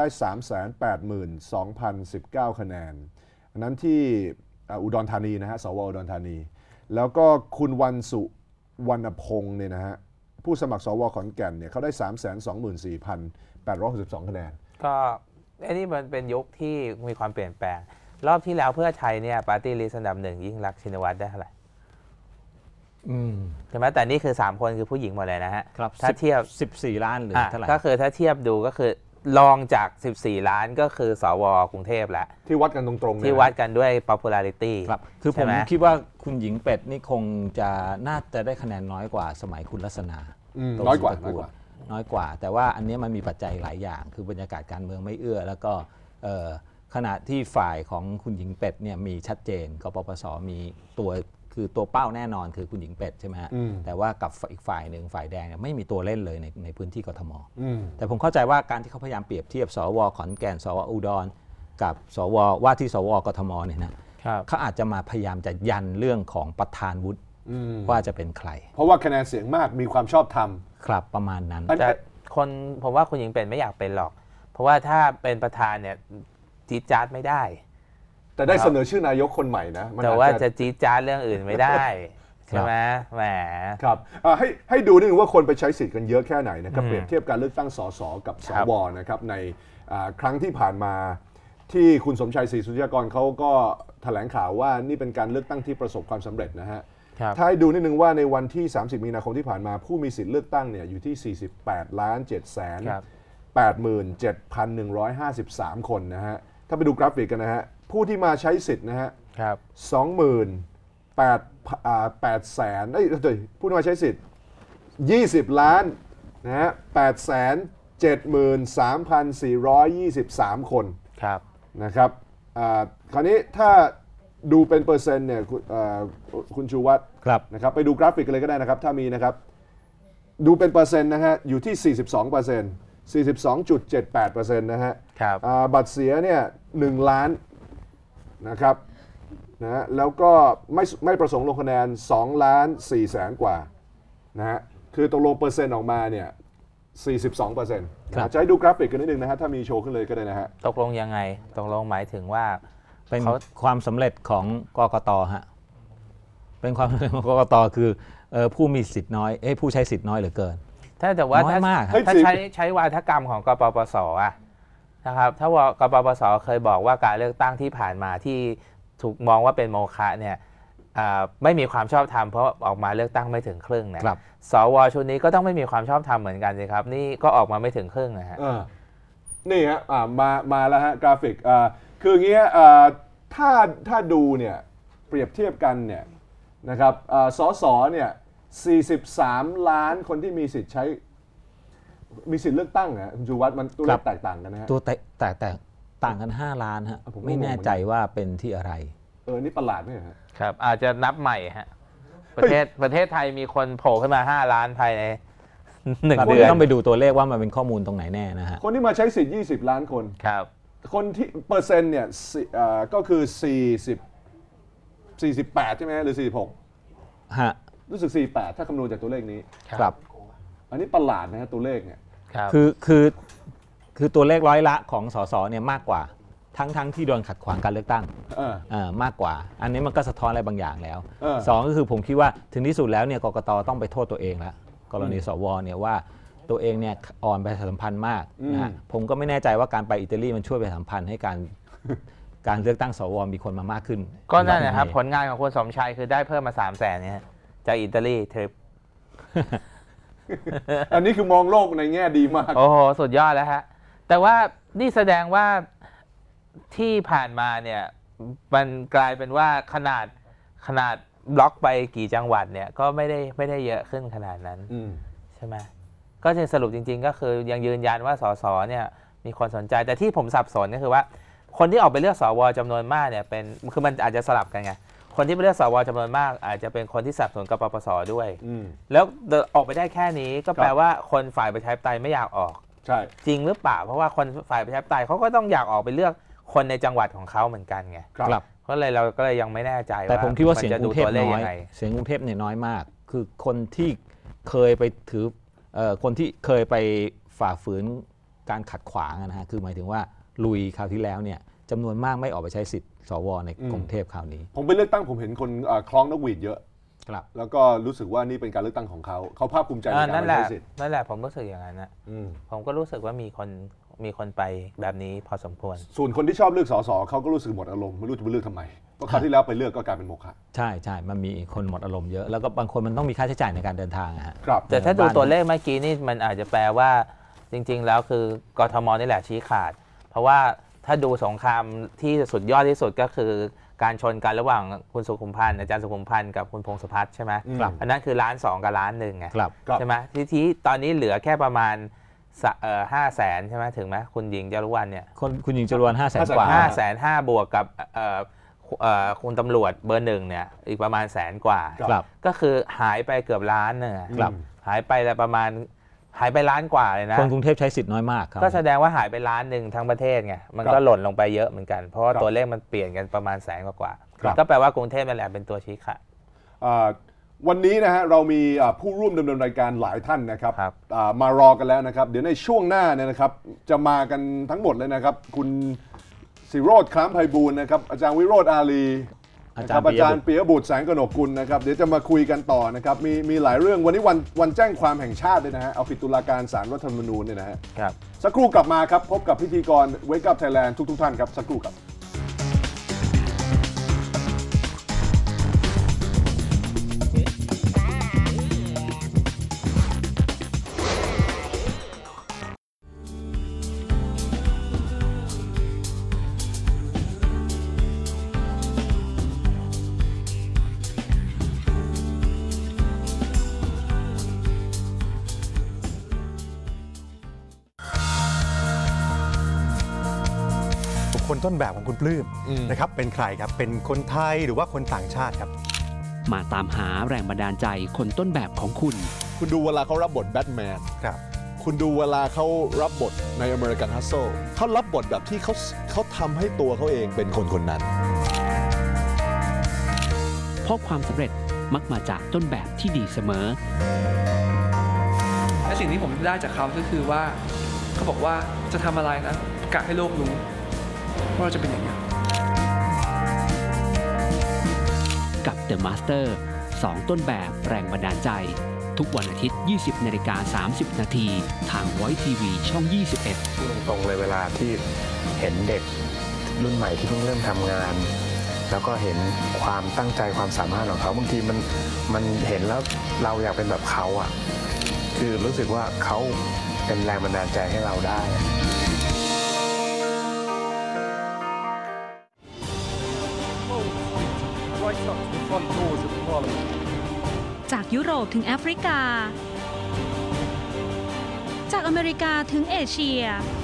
382,019 คะแนนอันนั้นที่อุดรธานีนะฮะสวอุดรธานีแล้วก็คุณวันสุวรรณพงศ์เนี่ยนะฮะผู้สมัครสวขอนแก่นเนี่ยเขาได้ 324,862 คะแนนก็อันนี้มันเป็นยุคที่มีความเปลี่ยนแปลงรอบที่แล้วเพื่อไทยเนี่ยปาร์ตี้ลิสต์อันดับ1ยิ่งรักษณ์ชินวัตรได้เท่าไหร่ใช่ไหมแต่นี่คือ3คนคือผู้หญิงหมดเลยนะฮะถ้าเทียบ 14 ล้านหรือเท่าไหร่ก็คือถ้าเทียบดูก็คือรองจาก14 ล้านก็คือสวกรุงเทพแล้วที่วัดกันตรงๆที่วัดกันด้วย popularity ครับคือผมคิดว่าคุณหญิงเป็ดนี่คงจะน่าจะได้คะแนนน้อยกว่าสมัยคุณลักษณะน้อยกว่าแต่ว่าอันนี้มันมีปัจจัยหลายอย่างคือบรรยากาศการเมืองไม่เอื้อแล้วก็ขณะที่ฝ่ายของคุณหญิงเป็ดเนี่ยมีชัดเจนกปปสมีตัวเป้าแน่นอนคือคุณหญิงเป็ดใช่ไหมฮะแต่ว่ากับอีกฝ่ายหนึ่งฝ่ายแดงเนี่ยไม่มีตัวเล่นเลยในพื้นที่กทมแต่ผมเข้าใจว่าการที่เขาพยายามเปรียบเทียบสวขอนแก่นสวอุดรกับสวว่าที่สวกทมเนี่ยนะเขาอาจจะมาพยายามจะยันเรื่องของประธานวุฒิว่าจะเป็นใครเพราะว่าคะแนนเสียงมากมีความชอบธรรมครับประมาณนั้นแต่ผมว่าคุณหญิงเป็ดไม่อยากเป็นหรอกเพราะว่าถ้าเป็นประธานเนี่ยจี๊ดจ๊าดไม่ได้แต่ได้เสนอชื่อนายกคนใหม่นะแต่ว่าจะจี๊ดจ๊าดเรื่องอื่นไม่ได้ใช่ไหมแหมครับให้ดูนิดนึงว่าคนไปใช้สิทธิ์กันเยอะแค่ไหนนะครับเปรียบเทียบการเลือกตั้งสสกับสวนะครับในครั้งที่ผ่านมาที่คุณสมชัยศรีสุทธิยากรเขาก็แถลงข่าวว่านี่เป็นการเลือกตั้งที่ประสบความสำเร็จนะฮะถ้าให้ดูนิดนึงว่าในวันที่30มีนาคมที่ผ่านมาผู้มีสิทธิ์เลือกตั้งเนี่ยอยู่ที่48,787,153 คนนะฮะถ้าไปดูกราฟิกกันนะฮะผู้ที่มาใช้สิทธิ์นะฮะผู้ที่มาใช้สิทธิ์20 ล้านนะฮะ873,423 คนนะครับคราวนี้ถ้าดูเป็นเปอร์เซ็นต์เนี่ยคุณชูวัฒน์นะครับไปดูกราฟิกกันเลยก็ได้นะครับถ้ามีนะครับดูเป็นเปอร์เซ็นต์นะฮะอยู่ที่ 42% นะฮะบัตรเสียเนี่ย1 ล้านนะครับนะแล้วก็ไม่ประสงค์ลงคะแนน2.4 แสนกว่านะฮะคือตกลงเปอร์เซ็นต์ออกมาเนี่ย42%จะให้ดูกราฟิกกันนิดนึงนะฮะถ้ามีโชว์ขึ้นเลยก็ได้นะฮะตกลงยังไงตกลงหมายถึงว่าเป็นความสำเร็จของกกต.ฮะเป็นความสำเร็จของกกต.คือผู้มีสิทธิ์น้อยผู้ใช้สิทธิ์น้อยเหลือเกินแต่ว่าถ้าใช้วาทกรรมของกปปส.นะครับถ้ว่ากปปส.เคยบอกว่าการเลือกตั้งที่ผ่านมาที่ถูกมองว่าเป็นโมฆะเนี่ยไม่มีความชอบธรรมเพราะออกมาเลือกตั้งไม่ถึงครึ่งนะสวชุดนี้ก็ต้องไม่มีความชอบธรรมเหมือนกันสิครับนี่ก็ออกมาไม่ถึงครึ่งนะฮะนี่ฮะมาแล้วฮะกราฟิกคืออย่างเงี้ยถ้าดูเนี่ยเปรียบเทียบกันเนี่ยนะครับสสเนี่ย43 ล้านคนที่มีสิทธิ์เลือกตั้งนะคุณชูวัฒน์มันตัวเลขแตกต่างกันนะฮะตัวแตกต่างกัน5 ล้านฮะไม่แน่ใจว่าเป็นที่อะไรนี่ประหลาดไหมครับอาจจะนับใหม่ฮะประเทศไทยมีคนโผล่ขึ้นมา5 ล้านภายใน1 เดือนต้องไปดูตัวเลขว่ามันเป็นข้อมูลตรงไหนแน่นะฮะคนที่มาใช้สิทธิ์20 ล้านคนครับคนที่เปอร์เซ็นต์เนี่ยก็คือ48ใช่ไหมหรือ46 ฮะรู้สึก48ถ้าคำนวณจากตัวเลขนี้ครับอันนี้ประหลาดนะฮะตัวเลขเนี่ยคือตัวเลขร้อยละของสสเนี่ยมากกว่าทั้งที่โดนขัดขวางการเลือกตั้งมากกว่าอันนี้มันก็สะท้อนอะไรบางอย่างแล้ว2ก็คือผมคิดว่าถึงที่สุดแล้วเนี่ยกกต.ต้องไปโทษตัวเองแล้วกรณีสวเนี่ยว่าตัวเองเนี่ยอ่อนประชาสัมพันธ์มากนะฮะผมก็ไม่แน่ใจว่าการไปอิตาลีมันช่วยประชาสัมพันธ์ให้การเลือกตั้งสวมีคนมามากขึ้นก็นั่นแหละครับผลงานของคุณสมชัยคือได้เพิ่มมา300,000เนี่ยจากอิตาลีทริปอันนี้คือมองโลกในแง่ดีมากโอ้โหสุดยอดแล้วฮะแต่ว่านี่แสดงว่าที่ผ่านมาเนี่ยมันกลายเป็นว่าขนาดบล็อกไปกี่จังหวัดเนี่ยก็ไม่ได้เยอะขึ้นขนาดนั้นใช่ไหมก็จะสรุปจริงๆก็คือยังยืนยันว่าสสเนี่ยมีคนสนใจแต่ที่ผมสับสนก็คือว่าคนที่ออกไปเลือกสวจำนวนมากเนี่ยคือมันอาจจะสลับกันไงคนที่ไปเลือกสวจำนวนมากอาจจะเป็นคนที่สนับสนุนกปปส.ด้วยแล้วออกไปได้แค่นี้ก็แปลว่าคนฝ่ายประชาธิปไตยไม่อยากออกใช่จริงหรือเปล่าเพราะว่าคนฝ่ายประชาธิปไตยเขาก็ต้องอยากออกไปเลือกคนในจังหวัดของเขาเหมือนกันไงเพราะเราก็เลยยังไม่แน่ใจว่าแต่ผมคิดว่าเสียงกรุงเทพน้อยเสียงกรุงเทพเนี่ยน้อยมากคือคนที่เคยไปถือคนที่เคยไปฝ่าฝืนการขัดขวางนะฮะคือหมายถึงว่าลุยคราวที่แล้วเนี่ยจำนวนมากไม่ออกไปใช้สิทธิ์สวในกรุงเทพคราวนี้ผมไปเลือกตั้งผมเห็นคนคล้องนกหวีดเยอะแล้วก็รู้สึกว่านี่เป็นการเลือกตั้งของเขาภาคภูมิใจในการใช้สิทธิ์นั่นแหละผมรู้สึกอย่างนั้นนะผมก็รู้สึกว่ามีคนไปแบบนี้พอสมควรส่วนคนที่ชอบเลือกสสเขาก็รู้สึกหมดอารมณ์ไม่รู้จะไปเลือกทำไมเพราะคราวที่แล้วไปเลือกก็กลายเป็นโมฆะใช่มันมีคนหมดอารมณ์เยอะแล้วก็บางคนมันต้องมีค่าใช้จ่ายในการเดินทางครับแต่ถ้าดูตัวเลขเมื่อกี้นี่มันอาจจะแปลว่าจริงๆแล้วคือกทมนี่แหละชี้ขาดเพราะว่าถ้าดูสงครามที่สุดยอดที่สุดก็คือการชนกันระหว่างคุณสุขุมพันธ์อาจารย์สุขุมพันธ์กับคุณพงศพัฒน์ใช่ไหมอันนั้นคือ1.2 กับ1.1ไงใช่ไหมที่ตอนนี้เหลือแค่ประมาณ500,000ใช่ไหมถึงไหมคุณหญิงจารุวรรณเนี่ยคุณหญิงจารุวรรณ500,000 กว่า 500,000บวกกับคุณตำรวจเบอร์1เนี่ยอีกประมาณ100,000 กว่าก็คือหายไปเกือบล้านนึงหายไปประมาณหายไปล้านกว่าเลยนะคนกรุงเทพใช้สิทธิ์น้อยมากก็แสดงว่าหายไป1 ล้านทั้งประเทศไงมันก็หล่นลงไปเยอะเหมือนกันเพราะว่าตัวเลขมันเปลี่ยนกันประมาณ100,000 กว่าก็แปลว่ากรุงเทพนั่นแหละเป็นตัวชี้ขาดวันนี้นะฮะเรามีผู้ร่วมดำเนินรายการหลายท่านนะครับมารอกันแล้วนะครับเดี๋ยวในช่วงหน้าเนี่ยนะครับจะมากันทั้งหมดเลยนะครับคุณศิโรจน์ คล้ามไพบูลย์นะครับอาจารย์วิโรจน์ อาลีอาครับอาจารย์ปิยบุตรแสงกนกกุลนะครับเดี๋ยวจะมาคุยกันต่อนะครับมีหลายเรื่องวันนี้วันแจ้งความแห่งชาติด้วยนะฮะเอาผิดตุลาการศาลรัฐธรรมนูญเนี่ยนะฮะครับสักครู่กลับมาครับพบกับพิธีกร Wake Up Thailand ทุกท่านครับสักครู่ครับคนต้นแบบของคุณปลื้มนะครับเป็นใครครับเป็นคนไทยหรือว่าคนต่างชาติครับมาตามหาแรงบันดาลใจคนต้นแบบของคุณดูเวลาเขารับบทแบทแมนครับคุณดูเวลาเขารับบทใน American Hustle เขารับบทแบบที่เขาทำให้ตัวเขาเองเป็นคนคนนั้นเพราะความสำเร็จมักมาจากต้นแบบที่ดีเสมอและสิ่งที่ผมได้จากเขาก็คือว่าเขาบอกว่าจะทำอะไรนะกะให้โลกรู้ว่าเราจะเป็นอย่างไรกับ The Master 2 ต้นแบบแรงบันดาลใจทุกวันอาทิตย์ 20:30 น.ทาง Voice TV ช่อง 21 พูดตรงๆเลยเวลาที่เห็นเด็กรุ่นใหม่ที่เพิ่งเริ่มทำงานแล้วก็เห็นความตั้งใจความสามารถของเขาบางทีมันเห็นแล้วเราอยากเป็นแบบเขาอ่ะคือรู้สึกว่าเขาเป็นแรงบันดาลใจให้เราได้จากยุโรปถึงแอฟริกาจากอเมริกาถึงเอเชีย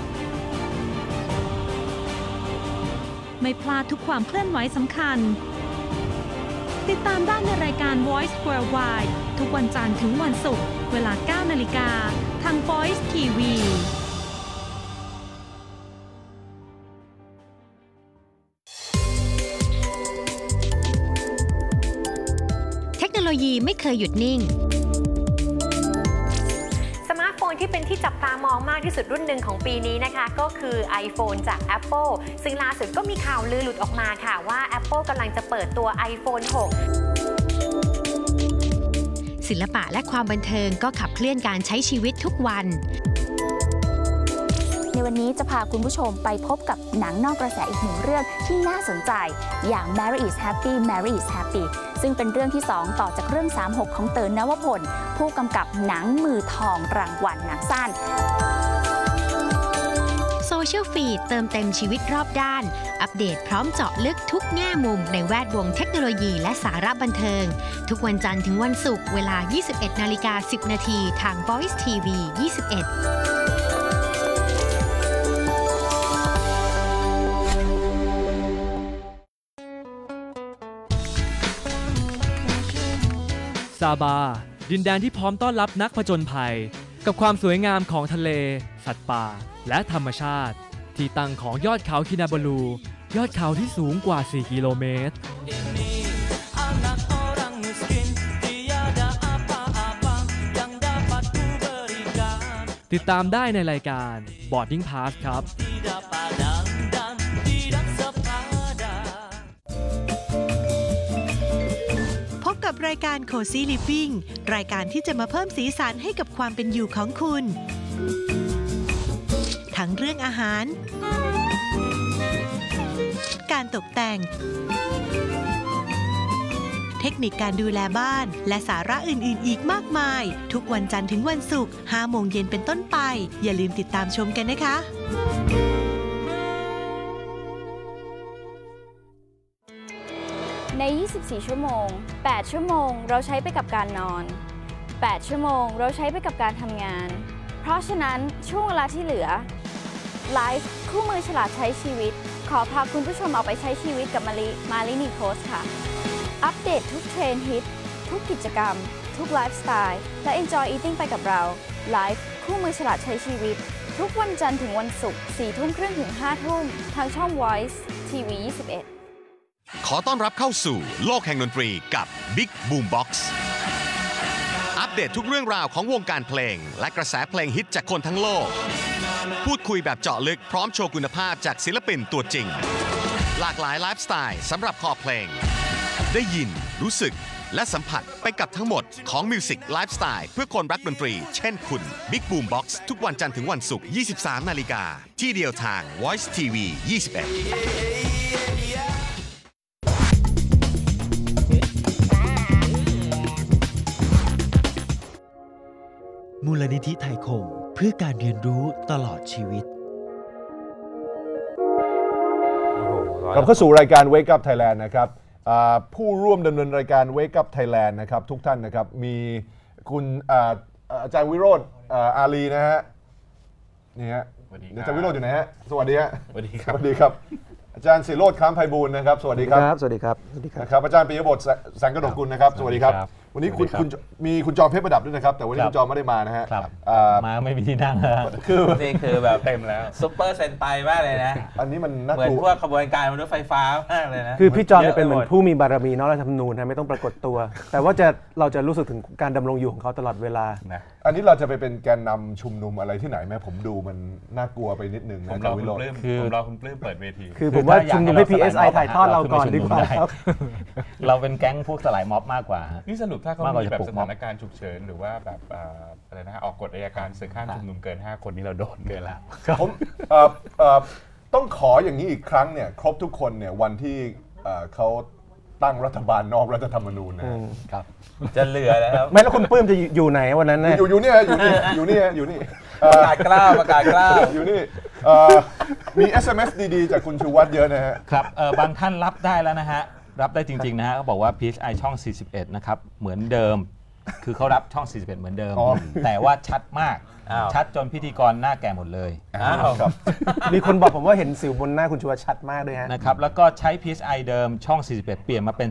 ไม่พลาดทุกความเคลื่อนไหวสำคัญติดตามได้ในรายการ Voice Worldwide ทุกวันจันทร์ถึงวันศุกร์เวลา 9 นาฬิกาทาง Voice TVเทคโนโลยีไม่เคยหยุดนิ่งสมาร์ทโฟนที่เป็นที่จับตามองมากที่สุดรุ่นหนึ่งของปีนี้นะคะก็คือ iPhone จาก Apple ซึ่งล่าสุดก็มีข่าวลือหลุดออกมาค่ะว่า Apple กำลังจะเปิดตัว iPhone 6 ศิลปะและความบันเทิงก็ขับเคลื่อนการใช้ชีวิตทุกวันในวันนี้จะพาคุณผู้ชมไปพบกับหนังนอกกระแสอีกหนึ่งเรื่องที่น่าสนใจอย่าง Mary is Happy Mary is Happy ซึ่งเป็นเรื่องที่ 2 ต่อจากเรื่อง 36 ของเต๋อนวพลผู้กำกับหนังมือทองรางวัลหนังสั้นโซเชียลฟีดเติมเต็มชีวิตรอบด้านอัปเดตพร้อมเจาะลึกทุกแง่มุมในแวดวงเทคโนโลยีและสาระบันเทิงทุกวันจันทร์ถึงวันศุกร์เวลา 21:10 น.ทาง Voice TV 21 ซาบาดินแดนที่พร้อมต้อนรับนักผจญภัยกับความสวยงามของทะเลสัตว์ป่าและธรรมชาติที่ตั้งของยอดเขาคินาบาลูยอดเขาที่สูงกว่า 4 กิโลเมตรติดตามได้ในรายการ Boarding Pass ครับกับรายการ Cozy Living รายการที่จะมาเพิ่มสีสันให้กับความเป็นอยู่ของคุณทั้งเรื่องอาหารการตกแต่งเทคนิคการดูแลบ้านและสาระอื่นๆอีกมากมายทุกวันจันทร์ถึงวันศุกร์ 5 โมงเย็นเป็นต้นไปอย่าลืมติดตามชมกันนะคะใน 24 ชั่วโมง 8 ชั่วโมงเราใช้ไปกับการนอน 8 ชั่วโมงเราใช้ไปกับการทำงานเพราะฉะนั้นช่วงเวลาที่เหลือไลฟ์คู่มือฉลาดใช้ชีวิตขอพาคุณผู้ชมเอาไปใช้ชีวิตกับมาลินีโค้ชค่ะอัปเดตทุกเทรนด์ฮิตทุกกิจกรรมทุกไลฟ์สไตล์และ Enjoy Eating ไปกับเราไลฟ์คู่มือฉลาดใช้ชีวิตทุกวันจันทร์ถึงวันศุกร์ 4 ทุ่มครึ่งถึง 5 ทุ่มทางช่อง Voice TV 21 ขอต้อนรับเข้าสู่โลกแห่งดนตรีกับ Big Boom Box อัปเดตทุกเรื่องราวของวงการเพลงและกระแสเพลงฮิตจากคนทั้งโลกพูดคุยแบบเจาะลึกพร้อมโชว์คุณภาพจากศิลปินตัวจริงหลากหลายไลฟ์สไตล์สำหรับคอเพลงได้ยินรู้สึกและสัมผัสไปกับทั้งหมดของ Music Lifestyle เพื่อคนรักดนตรีเช่นคุณ Big Boom Box ทุกวันจันทร์ถึงวันศุกร์ 23 นาฬิกาที่เดียวทาง Voice TV 21 มูลนิธิไทยคมเพื่อการเรียนรู้ตลอดชีวิตกลับเข้าสู่รายการ Wake Up Thailand นะครับผู้ร่วมดำเนินรายการ Wake Up Thailand นะครับทุกท่านนะครับมีคุณอาจารย์วิโรจน์อาลีนะฮะนี่ฮะอาจารย์วิโรจน์อยู่ไหนฮะสวัสดีฮะสวัสดีครับสวัสดีครับอาจารย์ศิโรจน์ค้ำไพบูลย์นะครับสวัสดีครับสวัสดีครับสวัสดีครับนะครับอาจารย์ปิยบุตรแสงกนกกุลนะครับสวัสดีครับวันนี้คุณมีคุณจอมเพชรประดับด้วยนะครับแต่วันนี้คุณจอมไม่ได้มานะฮะมาไม่มีที่นั่งคือนี่คือแบบเต็มแล้วซุปเปอร์เซนไตมากเลยนะอันนี้มันน่าเหมือนพวกขบวนการมนุษย์ไฟฟ้ามากเลยนะคือพี่จอมเป็นเหมือนผู้มีบารมีนอกรัฐธรรมนูญนะไม่ต้องปรากฏตัวแต่ว่าเราจะรู้สึกถึงการดำรงอยู่ของเขาตลอดเวลาอันนี้เราจะไปเป็นแกนนำชุมนุมอะไรที่ไหนไหมผมดูมันน่ากลัวไปนิดนึงนะผมรอคุณปลื้มเปิดเวทีคือผมว่าชุมนุมให้ PSI ถ่ายทอดเราก่อนดีกว่าครับเราเป็นแก๊งพวกสลายม็อบมากกว่านี่สรุปถ้าเขามีแบบสถานการณ์ฉุกเฉินหรือว่าแบบอะไรนะออกกฎอัยการศึกห้ามชุมนุมเกิน5 คนนี่เราโดนเกินแล้วผมต้องขออย่างนี้อีกครั้งเนี่ยครบทุกคนเนี่ยวันที่เขาตั้งรัฐบาลนอกรัฐธรรมนูญนะครับจะเหลือแล้วครับไม่แล้วคุณปื้มจะอยู่ไหนวันนั้นเนี่ยอยู่นี่อยู่นี่ประกาศกล้าวอยู่นี่มี SMS ดีๆจากคุณชูวัฒน์เยอะนะฮะครับบางท่านรับได้แล้วนะฮะรับได้จริงๆนะฮะเขาบอกว่า PSI ช่อง41นะครับเหมือนเดิมคือเขารับช่อง41เหมือนเดิมแต่ว่าชัดมากชัดจนพิธีกรหน้าแก่หมดเลยมีคนบอกผมว่าเห็นสิวบนหน้าคุณชูวัฒน์ชัดมากเลยฮะนะครับแล้วก็ใช้ PSI เดิมช่อง41เปลี่ยนมาเป็น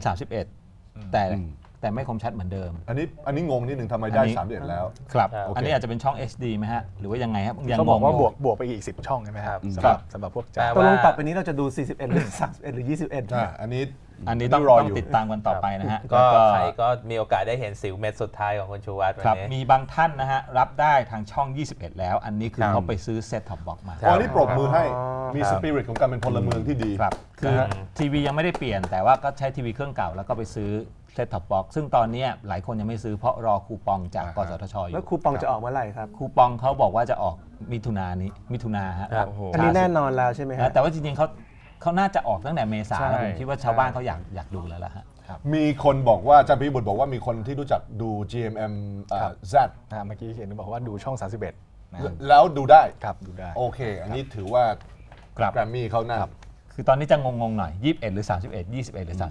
31แต่ไม่คมชัดเหมือนเดิมอันนี้งงนิดนึงทำไมได้31แล้วครับอันนี้อาจจะเป็นช่อง HD ไหมฮะหรือว่ายังไงครับเขาบอกว่าบวกไปอีก10ช่องใช่ไหมครับสำหรับพวกตกลงต่อไปนี้เราจะดู41หรือ31หรือ21 อันนี้ต้องติดตามกันต่อไปนะฮะก็ใครก็มีโอกาสได้เห็นสิวเม็ดสุดท้ายของคุณชูวัฒน์วันนี้มีบางท่านนะฮะรับได้ทางช่อง21แล้วอันนี้คือเขาไปซื้อเซ็ตท็อปบ็อกซ์มาอันนี้ปรบมือให้มีสปิริตของการเป็นพลเมืองที่ดีคือทีวียังไม่ได้เปลี่ยนแต่ว่าก็ใช้ทีวีเครื่องเก่าแล้วก็ไปซื้อเซ็ตท็อปบ็อกซ์ซึ่งตอนนี้หลายคนยังไม่ซื้อเพราะรอคูปองจากกสทช.อยู่แล้วคูปองจะออกเมื่อไหร่ครับคูปองเขาบอกว่าจะออกมิถุนาฮะอันนี้แน่นอนแล้วใช่ไหมครับแต่ว่าจริงๆเขาน่าจะออกตั้งแต่เมษาแล้วผมคิดว่าชาวบ้านเขาอยากดูแล้วล่ะฮะมีคนบอกว่าอาจารย์ปิยบุตรบอกว่ามีคนที่รู้จักดู GMM Z เมื่อกี้เห็นบอกว่าดูช่อง31 แล้วดูได้ครับดูได้โอเคอันนี้ถือว่าแกรมมี่เขาหน้าคือตอนนี้จะงงๆหน่อย21หรือ31 21หรือ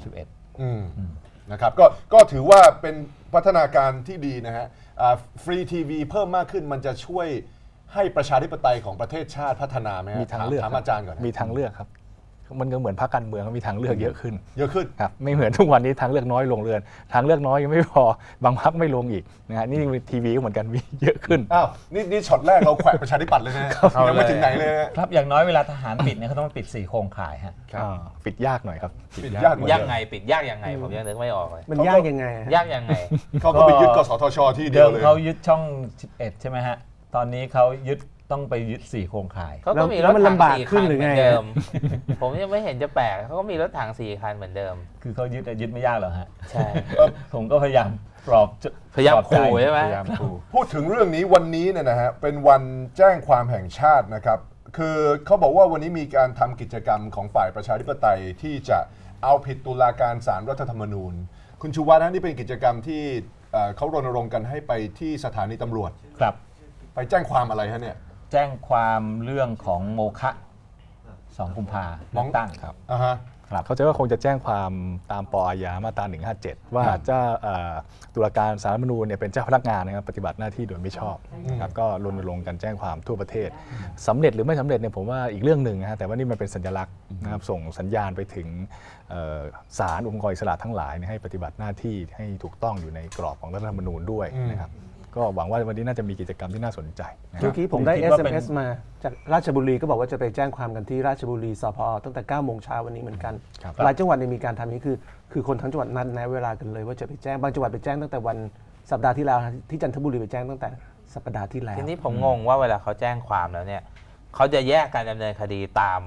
31 นะครับก็ถือว่าเป็นพัฒนาการที่ดีนะฮะฟรีทีวีเพิ่มมากขึ้นมันจะช่วยให้ประชาธิปไตยของประเทศชาติพัฒนาไหมมีทางเลือกถามอาจารย์ก่อนมีทางเลือกครับมันก็เหมือนพรรคการเมืองมีทางเลือกเยอะขึ้นครับไม่เหมือนทุกวันนี้ทางเลือกน้อยลงเรือนทางเลือกน้อยยังไม่พอบางพรรคไม่ลงอีกนะฮะนี่ทีวีก็เหมือนกันมีเยอะขึ้นอ้าวนี่ช็อตแรกเราแขวะประชาธิปัตย์เลยนะยังไม่ถึงไหนเลยครับอย่างน้อยเวลาทหารปิดเนี่ยเขาต้องปิด4โครงข่ายฮะปิดยากหน่อยครับปิดยากไงปิดยากยังไงผมยังนึกไม่ออกเลยมันยากยังไงเขาก็ไปยึดกสทชที่เดียวเลยเขายึดช่อง11ใช่ไหมฮะตอนนี้เขาต้องไปยึด4โครงข่ายเขาก็มีรถถัง4 คันเหมือนเดิมผมยังไม่เห็นจะแปลกเขาก็มีรถถัง4 คันเหมือนเดิมคือเขายึดไม่ยากหรอฮะใช่ผมก็พยายามขู่ใช่ไหมพูดถึงเรื่องนี้วันนี้เนี่ยนะฮะเป็นวันแจ้งความแห่งชาตินะครับคือเขาบอกว่าวันนี้มีการทำกิจกรรมของฝ่ายประชาธิปไตยที่จะเอาผิดตุลาการศาลรัฐธรรมนูญคุณชูวัฒน์นี่เป็นกิจกรรมที่เขารณรงค์กันให้ไปที่สถานีตำรวจครับไปแจ้งความอะไรฮะเนี่ยแจ้งความเรื่องของโมฆะ2 กุมภาพันธ์เลือกตั้งครับเขาจะคงจะแจ้งความตามป.อาญามาตรา157ว่าเจ้าตุลาการศาลรัฐธรรมนูญเนี่ยเป็นเจ้าพนักงานนะครับปฏิบัติหน้าที่โดยไม่ชอบครับก็รณรงค์กันแจ้งความทั่วประเทศสำเร็จหรือไม่สำเร็จเนี่ยผมว่าอีกเรื่องหนึ่งนะแต่ว่านี่มันเป็นสัญลักษณ์นะครับส่งสัญญาณไปถึงศาลองค์กรอิสระทั้งหลายให้ปฏิบัติหน้าที่ให้ถูกต้องอยู่ในกรอบของรัฐธรรมนูญด้วยนะครับก็หวังว่าวันนี้น่าจะมีกิจกรรมที่น่าสนใจเมื่อกี้ผมได้ SMS มาจากราชบุรีก็บอกว่าจะไปแจ้งความกันที่ราชบุรีสพ.ตั้งแต่9 โมงเช้าวันนี้เหมือนกันหลายจังหวัดมีการทำนี้คือคนทั้งจังหวัดนัดแนะเวลากันเลยว่าจะไปแจ้งบางจังหวัดไปแจ้งตั้งแต่วันสัปดาห์ที่แล้วที่จันทบุรีไปแจ้งตั้งแต่สัปดาห์ที่แล้วทีนี้ผมงงว่าเวลาเขาแจ้งความแล้วเนี่ยเขาจะแยกการดำเนินคดีตาม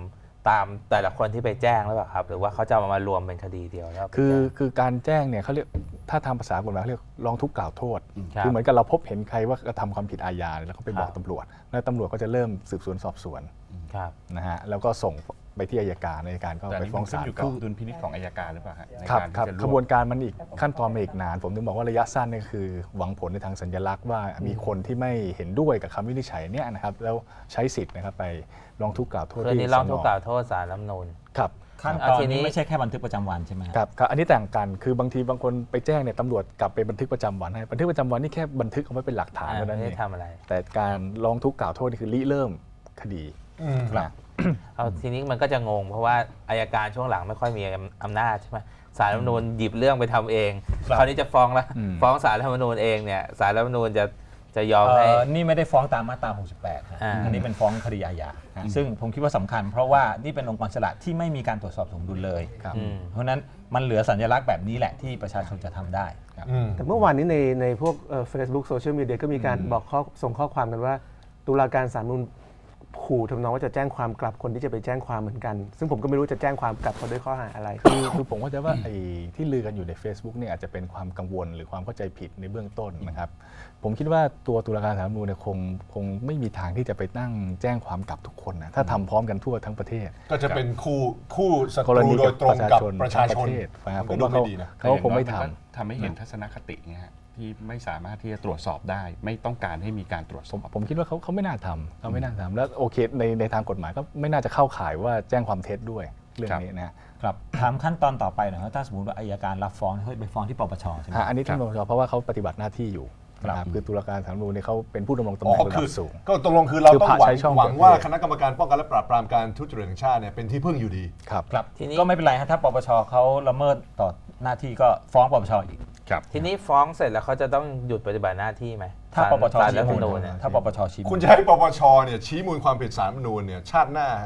ตามแต่ละคนที่ไปแจ้งหรือเปล่าครับหรือว่าเขาจะมารวมเป็นคดีเดียวแล้วคือการแจ้งเนี่ยเขาเรียกถ้าทางภาษากฎหมายเขาเรียกร้องทุกข์กล่าวโทษคือเหมือนกับเราพบเห็นใครว่ากระทำความผิดอาญาแล้วก็ไปบอกตำรวจแล้วตำรวจก็จะเริ่มสืบสวนสอบสวนนะฮะแล้วก็ส่งไปที่อัยการอัยการก็ไปฟ้องศาลอยู่กับดุลพินิจของอัยการหรือเปล่าครับขบวนการมันอีกขั้นตอนมันอีกนานผมถึงบอกว่าระยะสั้นนี่คือหวังผลในทางสัญลักษณ์ว่ามีคนที่ไม่เห็นด้วยกับคำวินิจฉัยเนี่ยนะครับแล้วใช้สิทธิ์นะครับไปร้องทุกข์กล่าวโทษที่ร้องทุกข์กล่าวโทษศาลรัฐธรรมนูญครับขั้นตอนนี้ไม่ใช่แค่บันทึกประจำวันใช่ไหมครับอันนี้ต่างกันคือบางทีบางคนไปแจ้งเนี่ยตำรวจกลับไปบันทึกประจำวันให้บันทึกประจำวันนี่แค่บันทึกเอาไว้เป็นหลักฐานเท่านั้นเองแต่การร้องทุกข์กล่าวโทษนี่คือริเริ่มคดีครับเอาทีนี้มันก็จะงงเพราะว่าอัยการช่วงหลังไม่ค่อยมีอำนาจใช่ไหมศาลรัฐธรรมนูญหยิบเรื่องไปทำเองคราวนี้จะฟ้องแล้วฟ้องศาลรัฐธรรมนูญเองเนี่ยศาลรัฐธรรมนูญจะยอมให้นี่ไม่ได้ฟ้องตามมาตรา 68 อันนี้เป็นฟ้องคดีอาญาซึ่งผมคิดว่าสำคัญเพราะว่านี่เป็นองค์กรอิสระที่ไม่มีการตรวจสอบสมดุลเลยเพราะนั้นมันเหลือสัญลักษณ์แบบนี้แหละที่ประชาชนจะทำได้แต่เมื่อวานนี้ในพวกFacebook โซเชียลมีเดียก็มีการบอกส่งข้อความกันว่าตุลาการศาลรัฐธรรมนูญขู่ทำนองว่าจะแจ้งความกลับคนที่จะไปแจ้งความเหมือนกันซึ่งผมก็ไม่รู้จะแจ้งความกลับเขาด้วยข้อหาอะไรคือผมว่าจะว่าไอ้ที่ลือกันอยู่ใน Facebook เนี่ยอาจจะเป็นความกังวลหรือความเข้าใจผิดในเบื้องต้นนะครับผมคิดว่าตัวตุลาการศาลรัฐธรรมนูญเนี่ยคงไม่มีทางที่จะไปนั่งแจ้งความกลับทุกคนนะถ้าทำพร้อมกันทั่วทั้งประเทศก็จะเป็นคู่ศัตรูโดยตรงกับประชาชนผมว่าเขาคงไม่ทำให้เห็นทัศนคติไงฮะที่ไม่สามารถที่จะตรวจสอบได้ไม่ต้องการให้มีการตรวจสอบผมคิดว่าเขาไม่น่าทำแล้วโอเคในทางกฎหมายก็ไม่น่าจะเข้าข่ายว่าแจ้งความเท็จด้วยเรื่องนี้นะครับถามขั้นตอนต่อไปหน่อยถ้าสมมติว่าอัยการรับฟ้องเขาไปฟ้องที่ปปชใช่ไหมอันนี้ที่ปปชเพราะว่าเขาปฏิบัติหน้าที่อยู่นะครับคือตุลาการศาลรัฐธรรมนูญเนี่ยเขาเป็นผู้ดำรงตำแหน่งระดับสูงก็ตกลงคือเราต้องหวังว่าคณะกรรมการป้องกันและปราบปรามการทุจริตแห่งชาติเนี่ยเป็นที่พึ่งอยู่ดีครับทีนี้ก็ไม่เป็นไรถ้าปปชเขาละเมิดต่อหน้าที่ก็ฟ้องปปชอีกทีนี้ฟ้องเสร็จแล้วเขาจะต้องหยุดปฏิบัติหน้าที่ไหมถ้าปปชชี้มูลถ้าปปชชี้คุณจะให้ปปชเนี่ยชี้มูลความผิดศาลรัฐธรรมนูญเนี่ยชาติหน้า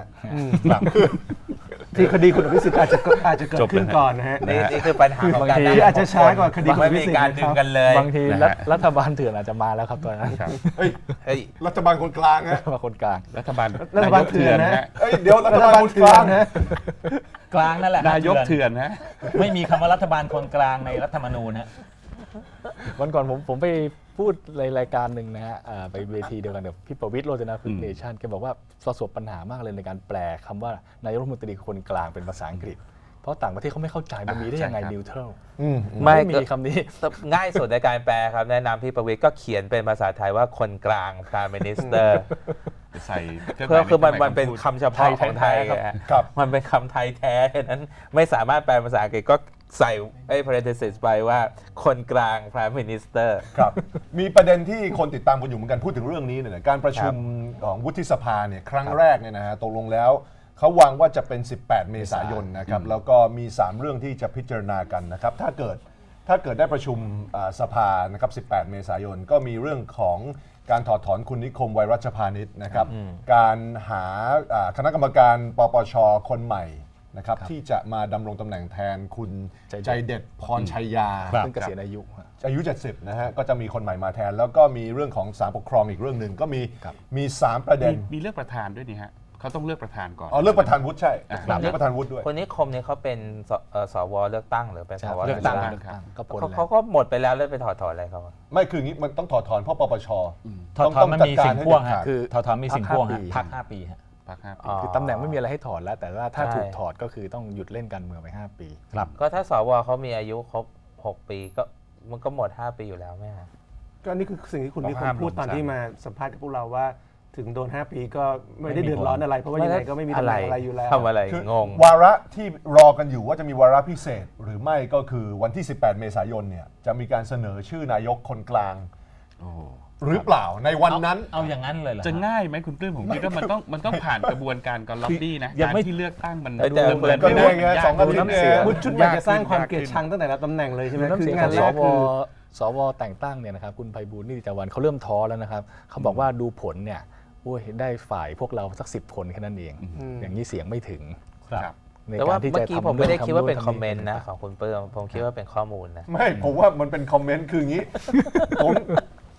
ที่คดีคุณอภิสิทธิ์อาจจะเกิดขึ้นก่อนนะฮะนี่คือปัญหาของการที่อาจจะช้ากว่าคดีไม่มีการดึงกันเลยบางทีรัฐบาลเถื่อนอาจจะมาแล้วครับตอนนั้นรัฐบาลคนกลางนะคนกลางรัฐบาลเถื่อนนะเดี๋ยวรัฐบาลคนกลางนะกลางนั่นแหละนายกเถื่อนนะไม่มีคำว่ารัฐบาลคนกลางในรัฐธรรมนูญฮะวันก่อนผมไปพูดในรายการหนึ่งนะฮะไปเวทีเดียวกันกับพี่ประวิตรโรจนพฤกษ์เนชั่นแกบอกว่าประสบปัญหามากเลยในการแปลคำว่านายกรัฐมนตรีคนกลางเป็นภาษาอังกฤษเพราะต่างประเทศเขาไม่เข้าใจมันมีได้ยังไงนิวทรัลไม่มีคำนี้ง่ายสุดในการแปลครับแนะนำพี่ประวิตรก็เขียนเป็นภาษาไทยว่าคนกลาง Prime Minister ใส่เพื่อคือมันเป็นคำเฉพาะของไทยมันเป็นคำไทยแท้ฉะนั้นไม่สามารถแปลภาษาอังกฤษก็ใส่parenthesis ไปว่าคนกลาง Prime Minister ครับมีประเด็นที่คนติดตามกันอยู่เหมือนกันพูดถึงเรื่องนี้เนี่ยการประชุมของวุฒิสภาเนี่ยครั้งแรกเนี่ยนะฮะตกลงแล้วเขาวางว่าจะเป็น18เมษายนนะครับแล้วก็มี3เรื่องที่จะพิจารณากันนะครับถ้าเกิดได้ประชุมสภานะครับ18เมษายนก็มีเรื่องของการถอดถอนคุณนิคมไวรัชพานิชนะครับการหาคณะกรรมการปปชคนใหม่นะครับที่จะมาดำรงตำแหน่งแทนคุณใจเด็ดพรชัยยาซึ่งเกษียณอายุ70นะฮะก็จะมีคนใหม่มาแทนแล้วก็มีเรื่องของศาลปกครองอีกเรื่องหนึ่งก็มี3ประเด็นมีเลือกประธานด้วยนี่ฮะเขาต้องเลือกประธานก่อนเลือกประธานวุฒิใช่เลือกประธานวุฒิด้วยคนนิคมเนี่ยเขาเป็นสวเลือกตั้งหรือเป็นสวเลือกตั้งเขาก็หมดไปแล้วเลยไปถอดถอนอะไรเขาไม่คืองี้มันต้องถอดถอนเพราะปปชถอดถอนมันมีสิ่งพ่วงฮะคือถอดถอนมีสิ่งพ่วงพัก5 ปีฮะคือตำแหน่งไม่มีอะไรให้ถอดแล้วแต่ว่าถ้าถูกถอดก็คือต้องหยุดเล่นการเมืองไป5 ปีครับก็ถ้าสวเขามีอายุครบ6 ปีก็มันก็หมด5 ปีอยู่แล้วไหมฮะก็นี่คือสิ่งที่คุณนิคมพูดตอนที่มาสัมภาษณ์กับพวกเราว่าถึงโดน5 ปีก็ไม่ได้เดือดร้อนอะไรเพราะว่ายังไงก็ไม่มีตำแหน่งอะไรอยู่แล้วทำอะไรงงวาระที่รอกันอยู่ว่าจะมีวาระพิเศษหรือไม่ก็คือวันที่18เมษายนเนี่ยจะมีการเสนอชื่อนายกคนกลางหรือเปล่าในวันนั้นเอาอย่างนั้นเลยเหรอจะง่ายไหมคุณปลื้มผมคิดว่ามันต้องผ่านกระบวนการล็อบบี้นะการที่เลือกตั้งมันก็ได้ไง2 อาทิตย์เนี่ยคุณชุดใหญ่จะสร้างความเกลียดชังตั้งแต่ละตำแหน่งเลยใช่ไหมคืองานแรกคือสวแต่งตั้งเนี่ยนะครับคุณไพบูลย์นิติจาวันเขาเริ่มท้อแล้วนะครับเขาบอกว่าดูผลเนี่ยได้ฝ่ายพวกเราสัก10 คนแค่นั้นเองอย่างนี้เสียงไม่ถึงแต่ว่าเมื่อกี้ผมไม่ได้คิดว่าเป็นคอมเมนต์นะของคุณเปิ้ลผมคิดว่าเป็นข้อมูลนะไม่ผมว่ามันเป็นคอมเมนต์คืออย่างนี้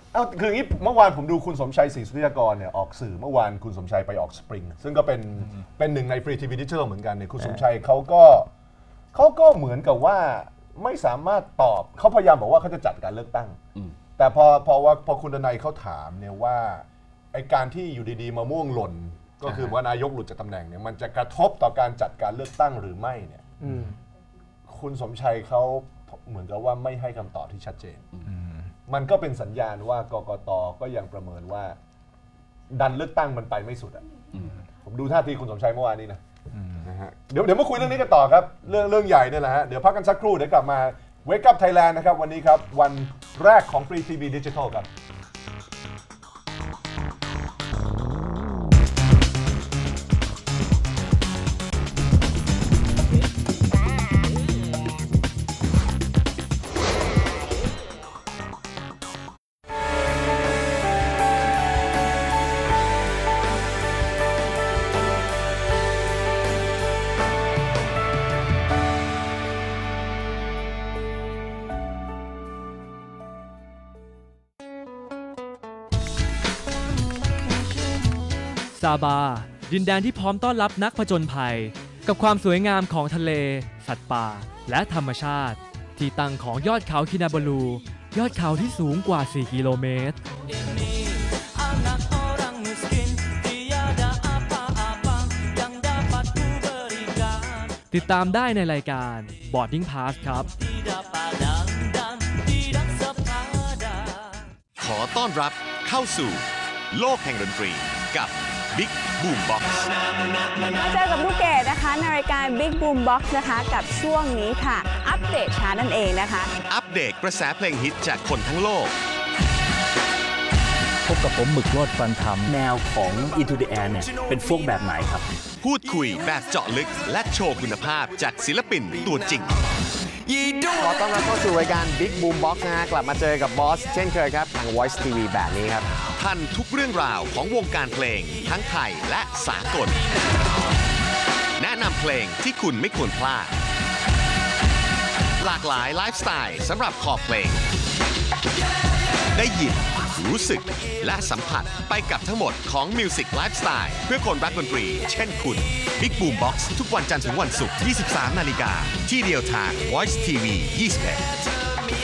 คืออย่างนี้เมื่อวานผมดูคุณสมชัยศรีสุทธิยากรเนี่ยออกสื่อเมื่อวานคุณสมชัยไปออกสปริงซึ่งก็เป็นหนึ่งในฟรีทีวีดิจิทัลเหมือนกันเนี่ยคุณสมชัยเขาก็เหมือนกับว่าไม่สามารถตอบเขาพยายามบอกว่าเขาจะจัดการเลือกตั้งแต่พอคุณดนัยเขาถามเนี่ยว่าไอการที่อยู่ดีๆมะม่วงหล่นก็คือว่านายกหลุดจากตำแหน่งเนี่ยมันจะกระทบต่อการจัดการเลือกตั้งหรือไม่เนี่ยคุณสมชัยเขาเหมือนกับว่าไม่ให้คำตอบที่ชัดเจนมันก็เป็นสัญญาณว่ากกต.ก็ยังประเมินว่าดันเลือกตั้งมันไปไม่สุดอ่ะผมดูท่าทีคุณสมชัยเมื่อวานนี้นะฮะเดี๋ยวมาคุยเรื่องนี้กันต่อครับเรื่องใหญ่เนี่ยแหละฮะเดี๋ยวพักกันสักครู่เดี๋ยวกลับมา Wake Up Thailand นะครับวันนี้ครับวันแรกของ Free TV Digital ครับซาบาดินแดนที่พร้อมต้อนรับนักผจญภัยกับความสวยงามของทะเลสัตว์ป่าและธรรมชาติที่ตั้งของยอดเขาคินาบาลูยอดเขาที่สูงกว่า4กิโลเมตรติดตามได้ในรายการ Boarding Pass ครับขอต้อนรับเข้าสู่โลกแห่งดนตรีกับ Big Boom Box มาเจอกับลูกเกดนะคะในรายการ Big Boom Box นะคะกับช่วงนี้ค่ะอัปเดตชาร์ตนั่นเองนะคะอัปเดตกระแสเพลงฮิตจากคนทั้งโลกพบกับผมหมึกโลดฟันธรรมแนวของ Into the Air เนี่ยเป็นพวกแบบไหนครับพูดคุยแบบเจาะลึกและโชว์คุณภาพจากศิลปินตัวจริงขอต้อนรับเข้าสู่รายการ Big Boom Box นะฮะกลับมาเจอกับบอสเช่นเคยครับทาง Voice TV แบบนี้ครับทันทุกเรื่องราวของวงการเพลงทั้งไทยและสากลแนะนำเพลงที่คุณไม่ควรพลาดหลากหลายไลฟ์สไตล์สำหรับคอเพลงได้ยินรู้สึกและสัมผัสไปกับทั้งหมดของ Music Lifestyle เพื่อคนรักดนตรีเช่นคุณ Big Boom Box ทุกวันจันทร์ถึงวันศุกร์ 23 นาฬิกาที่เดียวทาง Voice TV 21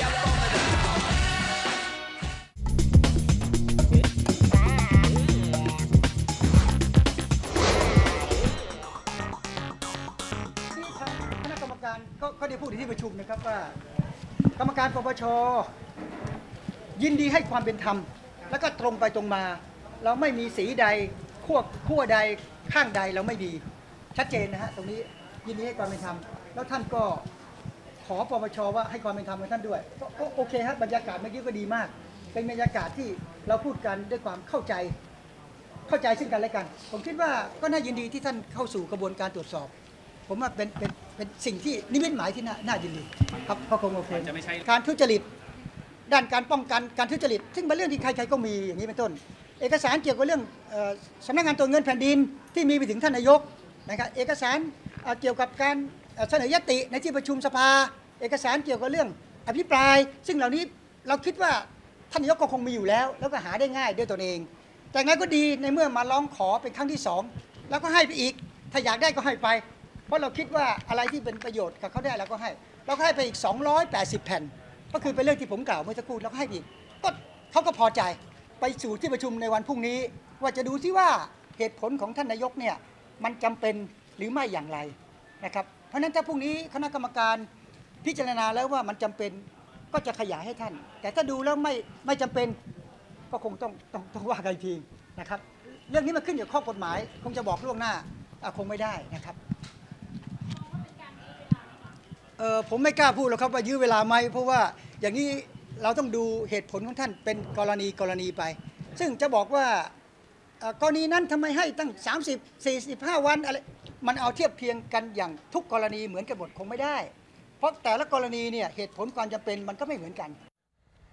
ก็ได้พูดในที่ประชุมนะครับว่ากรรมการปปช.ยินดีให้ความเป็นธรรมแล้วก็ตรงไปตรงมาเราไม่มีสีใดขั้วใดข้างใดเราไม่ดีชัดเจนนะฮะตรงนี้ยินดีให้ความเป็นธรรมแล้วท่านก็ขอปปช.ว่าให้ความเป็นธรรมกับท่านด้วยก็โอเคฮะบรรยากาศเมื่อกี้ก็ดีมากเป็นบรรยากาศที่เราพูดกันด้วยความเข้าใจซึ่งกันและกันผมคิดว่าก็น่ายินดีที่ท่านเข้าสู่กระบวนการตรวจสอบผมว่าเป็นสิ่งที่นิมิตหมายที่น่ายินดีครับก็คงโอเคการทุจริตด้านการป้องกันการทุจริตซึ่งเป็นเรื่องที่ใครๆก็มีอย่างนี้เป็นต้นเอกสารเกี่ยวกับเรื่องสำนักงานตรวจเงินแผ่นดินที่มีไปถึงท่านนายกนะครับเอกสารเกี่ยวกับการเสนอยติในที่ประชุมสภาเอกสารเกี่ยวกับเรื่องอภิปรายซึ่งเหล่านี้เราคิดว่าท่านนายกก็คงมีอยู่แล้วก็หาได้ง่ายด้วยตนเองแต่ไงก็ดีในเมื่อมาร้องขอเป็นครั้งที่2แล้วก็ให้ไปอีกถ้าอยากได้ก็ให้ไปเพราะเราคิดว่าอะไรที่เป็นประโยชน์กับเขาได้เราก็ให้ไปอีก280แผ่นก็คือเป็นเรื่องที่ผมกล่าวเมื่อสักครู่แล้วก็ให้อีกก็เขาก็พอใจไปสู่ที่ประชุมในวันพรุ่งนี้ว่าจะดูที่ว่าเหตุผลของท่านนายกเนี่ยมันจำเป็นหรือไม่อย่างไรนะครับเพราะฉะนั้นถ้าพรุ่งนี้คณะกรรมการพิจารณาแล้วว่ามันจำเป็นก็จะขยายให้ท่านแต่ถ้าดูแล้วไม่จำเป็นก็คงต้องว่ากันอีกทีนะครับเรื่องนี้มันขึ้นอยู่กับข้อกฎหมายคงจะบอกล่วงหน้าคงไม่ได้นะครับผมไม่กล้าพูดหรอกครับว่ายื้อเวลาไหมเพราะว่าอย่างนี้เราต้องดูเหตุผลของท่านเป็นกรณีไปซึ่งจะบอกว่ากรณีนั้นทำไมให้ตั้ง30-45 วันอะไรมันเอาเทียบเคียงกันอย่างทุกกรณีเหมือนกันหมดคงไม่ได้เพราะแต่ละกรณีเนี่ยเหตุผลความจำเป็นมันก็ไม่เหมือนกัน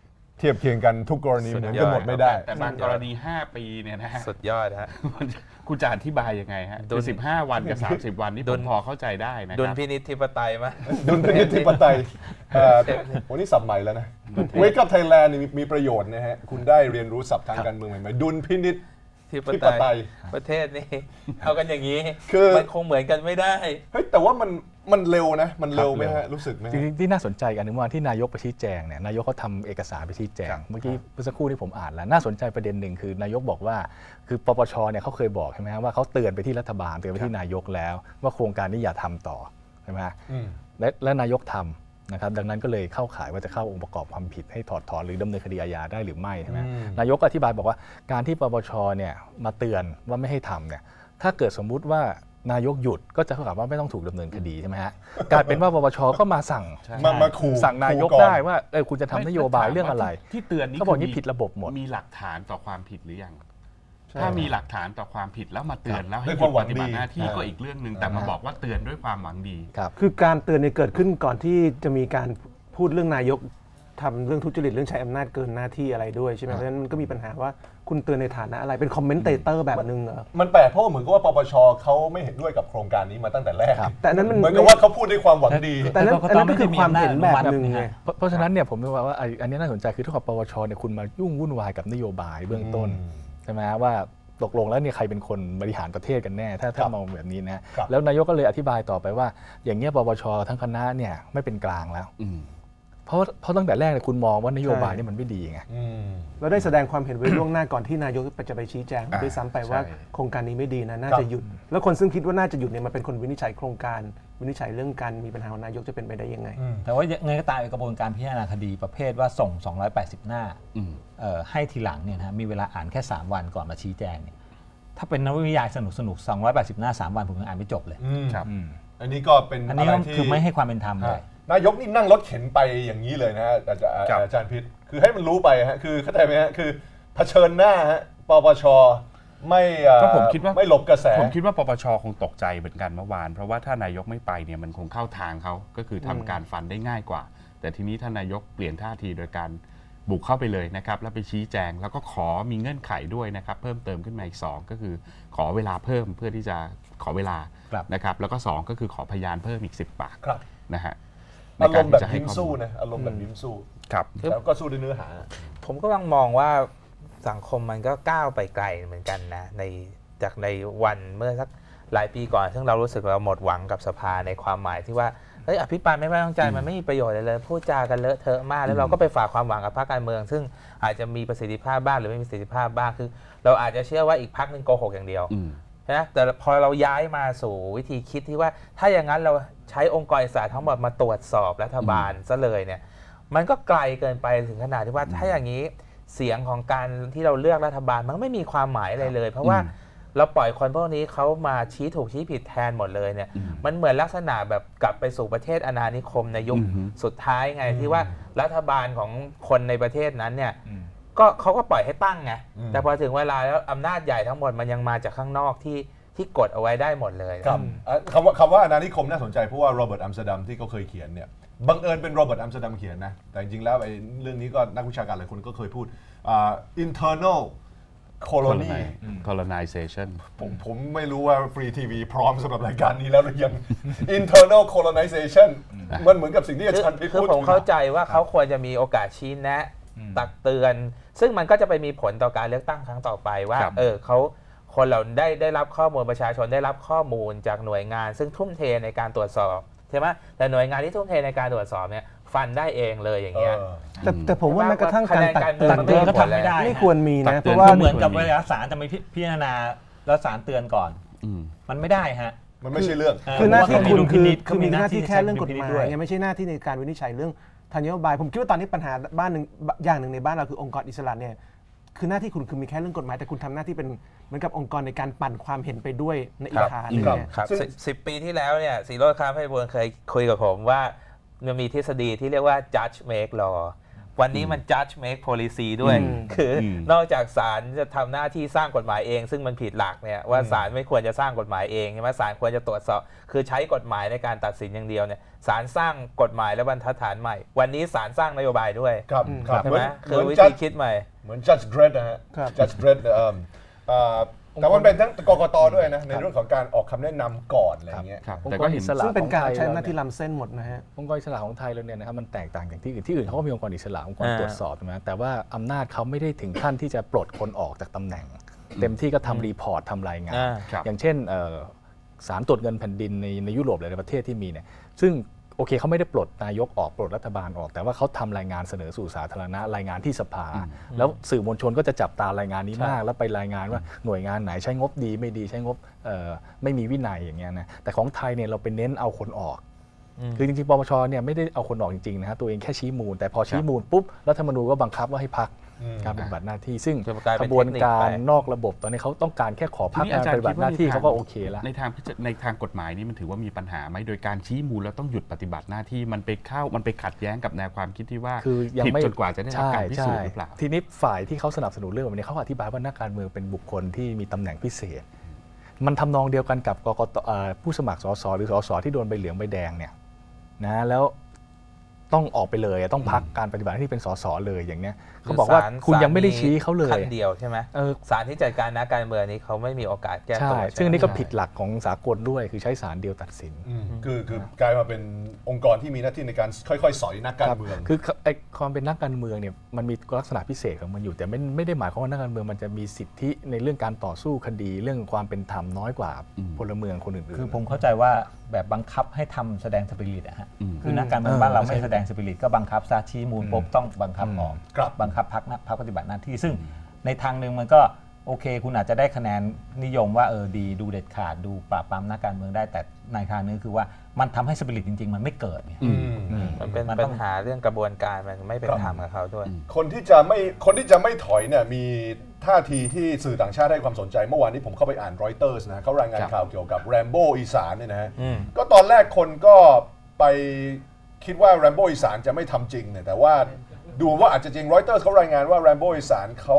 ทียบเคียงกันทุกกรณีเหมือนกันหมดไม่ได้แต่บางกรณี5 ปีเนี่ยนะฮะสุดยอดฮะคุณจะอธิบายยังไงฮะดู15 วันกับ30 วันนี่ผมพอเข้าใจได้นะครับดุลพินิจธิปไตยมั้ยดุลพินิจธิปไตยวันนี้ศัพท์ใหม่แล้วนะWake Up Thailand นี่มีประโยชน์นะฮะคุณได้เรียนรู้ศัพท์ทางการเมืองใหม่ๆดุลพินิจธิปไตยประเทศนี้เอากันอย่างนี้มันคงเหมือนกันไม่ได้เฮ้ยแต่ว่ามันเร็วนะมันเร็วไหมฮะรู้สึกไหมที่น่าสนใจอันนึงว่าที่นายกไปชี้แจงเนี่ยนายกเขาทำเอกสารไปชี้แจงเมื่อกี้เมื่อสักครู่ที่ผมอ่านแล้วน่าสนใจประเด็นหนึ่งคือนายกบอกว่าคือปปชเนี่ยเขาเคยบอกใช่ไหมฮะว่าเขาเตือนไปที่รัฐบาลเตือนไปที่นายกแล้วว่าโครงการนี้อย่าทำต่อใช่ไหมฮะและนายกทำนะครับดังนั้นก็เลยเข้าข่ายว่าจะเข้าองค์ประกอบความผิดให้ถอดถอนหรือดำเนินคดีอาญาได้หรือไม่ใช่ไหมนายกอธิบายบอกว่าการที่ปปชเนี่ยมาเตือนว่าไม่ให้ทำเนี่ยถ้าเกิดสมมุติว่านายกหยุดก็จะเท่ากับว่าไม่ต้องถูกดำเนินคดีใช่ไหมฮะกลายเป็นว่าปปชก็มาสั่งสั่งนายกได้ว่าคุณจะทำนโยบายเรื่องอะไรที่เตือนนี้เขาบอกนี่ผิดระบบหมดมีหลักฐานต่อความผิดหรือยังถ้ามีหลักฐานต่อความผิดแล้วมาเตือนแล้วให้ปฏิบัติหน้าที่ก็อีกเรื่องนึงแต่มาบอกว่าเตือนด้วยความหวังดีคือการเตือนเนี่ยเกิดขึ้นก่อนที่จะมีการพูดเรื่องนายกทำเรื่องทุจริตเรื่องใช้อำนาจเกินหน้าที่อะไรด้วยใช่ไหมเพราะฉะนั้นมันก็มีปัญหาว่าคุณเตือนในฐานะอะไรเป็นคอมเมนเตเตอร์แบบนึงเหรอมันแปลกเพราะเหมือนกับว่าปปชเขาไม่เห็นด้วยกับโครงการนี้มาตั้งแต่แรกแต่นั้นมันเหมือนกับว่าเขาพูดด้วยความหวังดีแต่นั้นก็คือความเห็นแบบนึงไงเพราะฉะนั้นเนี่ยผมว่าอันนี้น่าสนใจคือถ้ากับปปชเนี่ยคุณมายุ่งวุ่นวายกับนโยบายเบื้องต้นใช่ไหมว่าตกลงแล้วเนี่ยใครเป็นคนบริหารประเทศกันแน่ถ้ามองแบบนี้นะแล้วนายกก็เลยอธิบายต่อไปว่าอย่างเงี้ยปปชทั้งคณะเนี่ยไม่เป็นกลางแล้วเพราะตั้งแต่แรกเนี่ยคุณมองว่านโยบายนี่มันไม่ดีไงเราได้แสดงความเห็นไว้ล่วงหน้าก่อนที่นายกจะไปชี้แจงด้วยซ้ำไปว่าโครงการนี้ไม่ดีนะน่าจะหยุดแล้วคนซึ่งคิดว่าน่าจะหยุดเนี่ยมันเป็นคนวินิจฉัยโครงการวินิจฉัยเรื่องการมีปัญหาของนายกจะเป็นไปได้ยังไงแต่ว่าไงก็ตามกระบวนการพิจารณาคดีประเภทว่าส่ง280หน้าให้ทีหลังเนี่ยนะมีเวลาอ่านแค่3วันก่อนมาชี้แจงเนี่ยถ้าเป็นนวนิยายสนุก280หน้า3วันผมยังอ่านไม่จบเลยครับอันนี้ก็เป็นอันนี้คือไม่ให้ความเป็นธรรมเลยนายกนี่นั่งรถเข็นไปอย่างนี้เลยนะฮะอาจารย์พิษคือให้มันรู้ไปฮะคือเข้าใจไหมฮะคือเผชิญหน้าฮะปปชไม่ก็ผมคิดว่าไม่หลบกระแสผมคิดว่าปปชคงตกใจเหมือนกันเมื่อวานเพราะว่าถ้านายกไม่ไปเนี่ยมันคงเข้าทางเขาก็คือทำการฟันได้ง่ายกว่าแต่ทีนี้ท่านนายกเปลี่ยนท่าทีโดยการบุกเข้าไปเลยนะครับแล้วไปชี้แจงแล้วก็ขอมีเงื่อนไขด้วยนะครับเพิ่มเติมขึ้นมาอีก2ก็คือขอเวลาเพิ่มเพื่อที่จะขอเวลานะครับแล้วก็2ก็คือขอพยานเพิ่มอีก10 ปากนะฮะอารมณ์แบบยิ้มสู้นะอารมณ์แบบยิ้มสู้ครับแล้วก็สู้ด้วยเนื้อหาผมก็กำลังมองว่าสังคมมันก็ก้าวไปไกลเหมือนกันนะจากในวันเมื่อสักหลายปีก่อนซึ่งเรารู้สึกเราหมดหวังกับสภาในความหมายที่ว่าอภิปรายไม่ไว้วางใจมันไม่มีประโยชน์เลยพูดจากันเลอะเทอะมากแล้วเราก็ไปฝากความหวังกับพรรคการเมืองซึ่งอาจจะมีประสิทธิภาพบ้างหรือไม่มีประสิทธิภาพบ้างคือเราอาจจะเชื่อว่าอีกพรรคนึงโกหกอย่างเดียวนะแต่พอเราย้ายมาสู่วิธีคิดที่ว่าถ้าอย่างนั้นเราใช้องค์กรอิสระทั้งหมดมาตรวจสอบรัฐบาลซะเลยเนี่ยมันก็ไกลเกินไปถึงขนาดที่ว่าถ้าอย่างนี้เสียงของการที่เราเลือกรัฐบาลมันไม่มีความหมายอะไรเลยเพราะว่าเราปล่อยคนพวกนี้เขามาชี้ถูกชี้ผิดแทนหมดเลยเนี่ยมันเหมือนลักษณะแบบกลับไปสู่ประเทศอาณานิคมในยุคสุดท้ายไงที่ว่ารัฐบาลของคนในประเทศนั้นเนี่ยก็เขาก็ปล่อยให้ตั้งไงแต่พอถึงเวลาแล้วอำนาจใหญ่ทั้งหมดมันยังมาจากข้างนอกที่กดเอาไว้ได้หมดเลยครับคำว่าอาณานิคมน่าสนใจเพราะว่าโรเบิร์ตอัมสเตอร์ดัมที่เขาเคยเขียนเนี่ยบังเอิญเป็นโรเบิร์ตอัมสเตอร์ดัมเขียนนะแต่จริงๆแล้วไอ้เรื่องนี้ก็นักวิชาการหลายคนก็เคยพูดinternal colonization ผมไม่รู้ว่าฟรีทีวีพร้อมสำหรับรายการนี้แล้วหรือยัง internal colonization มันเหมือนกับสิ่งที่อาจารย์พิษพูดคือผมเข้าใจว่าเขาควรจะมีโอกาสชี้แนะตักเตือนซึ่งมันก็จะไปมีผลต่อการเลือกตั้งครั้งต่อไปว่าเขาคนเราได้รับข้อมูลประชาชนได้รับข้อมูลจากหน่วยงานซึ่งทุ่มเทในการตรวจสอบใช่ไหมแต่หน่วยงานที่ทุ่มเทในการตรวจสอบเนี่ยฟันได้เองเลยอย่างเงี้ยแต่ผมว่าแม้กระทั่งการตักเตือนก็ทำไม่ได้ไม่ควรมีนะเพราะว่าเหมือนกับเวลาศาลจะไม่พิจารณาแล้วศาลเตือนก่อนมันไม่ได้ฮะมันไม่ใช่เรื่องคือหน้าที่คุณคือมีหน้าที่แค่เรื่องกฎหมายยังไม่ใช่หน้าที่ในการวินิจฉัยเรื่องทางนโยบายผมคิดว่าตอนนี้ปัญหาบ้านหนึ่งอย่างหนึ่งในบ้านเราคือองค์กรอิสระเนี่ยคือหน้าที่คุณคือมีแค่เรื่องกฎหมายแต่คุณทำหน้าที่เป็นเหมือนกับองค์กรในการปั่นความเห็นไปด้วยในอีกทางนึงเนี่ย 10 ปีที่แล้วเนี่ยสีโรจน์ ค้ามไพบูลย์เคยคุยกับผมว่ามันมีทฤษฎีที่เรียกว่า judge make law วันนี้มัน judge make policy ด้วยคือนอกจากศาลจะทำหน้าที่สร้างกฎหมายเองซึ่งมันผิดหลักเนี่ยว่าศาลไม่ควรจะสร้างกฎหมายเองใช่ไหมศาลควรจะตรวจสอบคือใช้กฎหมายในการตัดสินอย่างเดียวเนี่ยศาลสร้างกฎหมายและบรรทัดฐานใหม่วันนี้ศาลสร้างนโยบายด้วยใช่ไหมคือวิธีคิดใหม่เหมือน Judge Dredd นะฮะ Judge Dredd แต่มันเป็นทั้งกกต.ด้วยนะในเรื่องของการออกคำแนะนำก่อนอะไรเงี้ยแต่ก็อิสระซึ่งเป็นการใช้หน้าที่ล้ำเส้นหมดนะฮะองค์กรอิสระของไทยเราเนี่ยนะครับมันแตกต่างจากที่อื่นเขาก็มีองค์กรอิสระองค์กรตรวจสอบนะแต่ว่าอำนาจเขาไม่ได้ถึงขั้นที่จะปลดคนออกจากตำแหน่งเต็มที่ก็ทำรีพอร์ตทำรายงานอย่างเช่นศาลตรวจเงินแผ่นดินในยุโรปหลายประเทศที่มีเนี่ยซึ่งโอเคเขาไม่ได้ปลดนายกออกปลดรัฐบาลออกแต่ว่าเขาทำรายงานเสนอสู่สาธารณะรายงานที่สภาแล้วสื่อมวลชนก็จะจับตารายงานนี้มากแล้วไปรายงานว่าหน่วยงานไหนใช้งบดีไม่ดีใช้งบไม่มีวินัยอย่างเงี้ยนะแต่ของไทยเนี่ยเราไปเน้นเอาคนออกคือจริงๆปปชเนี่ยไม่ได้เอาคนออกจริงๆนะฮะตัวเองแค่ชี้มูลแต่พอชี้มูลปุ๊บรัฐธรรมนูญก็บังคับว่าให้พักการปฏิบัติหน้าที่ซึ่งกระบวนการนอกระบบตอนนี้เขาต้องการแค่ขอพักการปฏิบัติหน้าที่เขาก็โอเคแล้วในทางกฎหมายนี้มันถือว่ามีปัญหาไหมโดยการชี้มูลแล้วต้องหยุดปฏิบัติหน้าที่มันไปขัดแย้งกับแนวความคิดที่ว่าผิดจนกว่าจะได้รับการพิสูจน์หรือเปล่าทีนี้ฝ่ายที่เขาสนับสนุนเรื่องแบบนี้เขาอธิบายว่านักการเมืองเป็นบุคคลที่มีตำแหน่งพิเศษมันทำนองเดียวกันกับกกต.ผู้สมัครสสหรือสสที่โดนใบเหลืองใบแดงเนี่ยนะแล้วต้องออกไปเลยต้องพักการปฏิบัติหน้าที่เป็นสสเลยอย่างเนี้ยเขาบอกว่าคุณยังไม่ได้ชี้เขาเลยขั้นเดียวใช่ไหมศาลที่จัดการนักการเมืองนี้เขาไม่มีโอกาสแก้ตัวซึ่งอันนี้ก็ผิดหลักของสากลด้วยคือใช้ศาลเดียวตัดสินคือกลายมาเป็นองค์กรที่มีหน้าที่ในการค่อยๆสอยนักการเมืองคือไอ้ความเป็นนักการเมืองเนี่ยมันมีลักษณะพิเศษของมันอยู่แต่ไม่ได้หมายความว่านักการเมืองมันจะมีสิทธิในเรื่องการต่อสู้คดีเรื่องความเป็นธรรมน้อยกว่าพลเมืองคนอื่นๆคือผมเข้าใจว่าแบบบังคับให้ทำแสดงสปิริตอะฮะคือนักการเมืองบ้านเราไม่แสดงสปิริตก็บังคับซาชี้มูลปุ๊บต้องบังคับออกบังคับพักปฏิบัติหน้าที่ซึ่งในทางหนึ่งมันก็โอเคคุณอาจจะได้คะแนนนิยมว่าดีดูเด็ดขาดดูปราบปรามนักการเมืองได้แต่ในทางนึงคือว่ามันทำให้สปิริตจริงๆมันไม่เกิดมันเป็นปัญหาเรื่องกระบวนการมันไม่เป็นธรรมกับเขาด้วยคนที่จะไม่ถอยเนี่ยมีท่าทีที่สื่อต่างชาติให้ความสนใจเมื่อวานนี้ผมเข้าไปอ่านรอยเตอร์สนะเขารายงานข่าวเกี่ยวกับแรมโบ้อีสานเนี่ยนะฮะก็ตอนแรกคนก็ไปคิดว่าแรมโบ้อีสานจะไม่ทำจริงเนี่ยแต่ว่าดูว่าอาจจะจริงรอยเตอร์เขารายงานว่าแรมโบ้อีสานเขา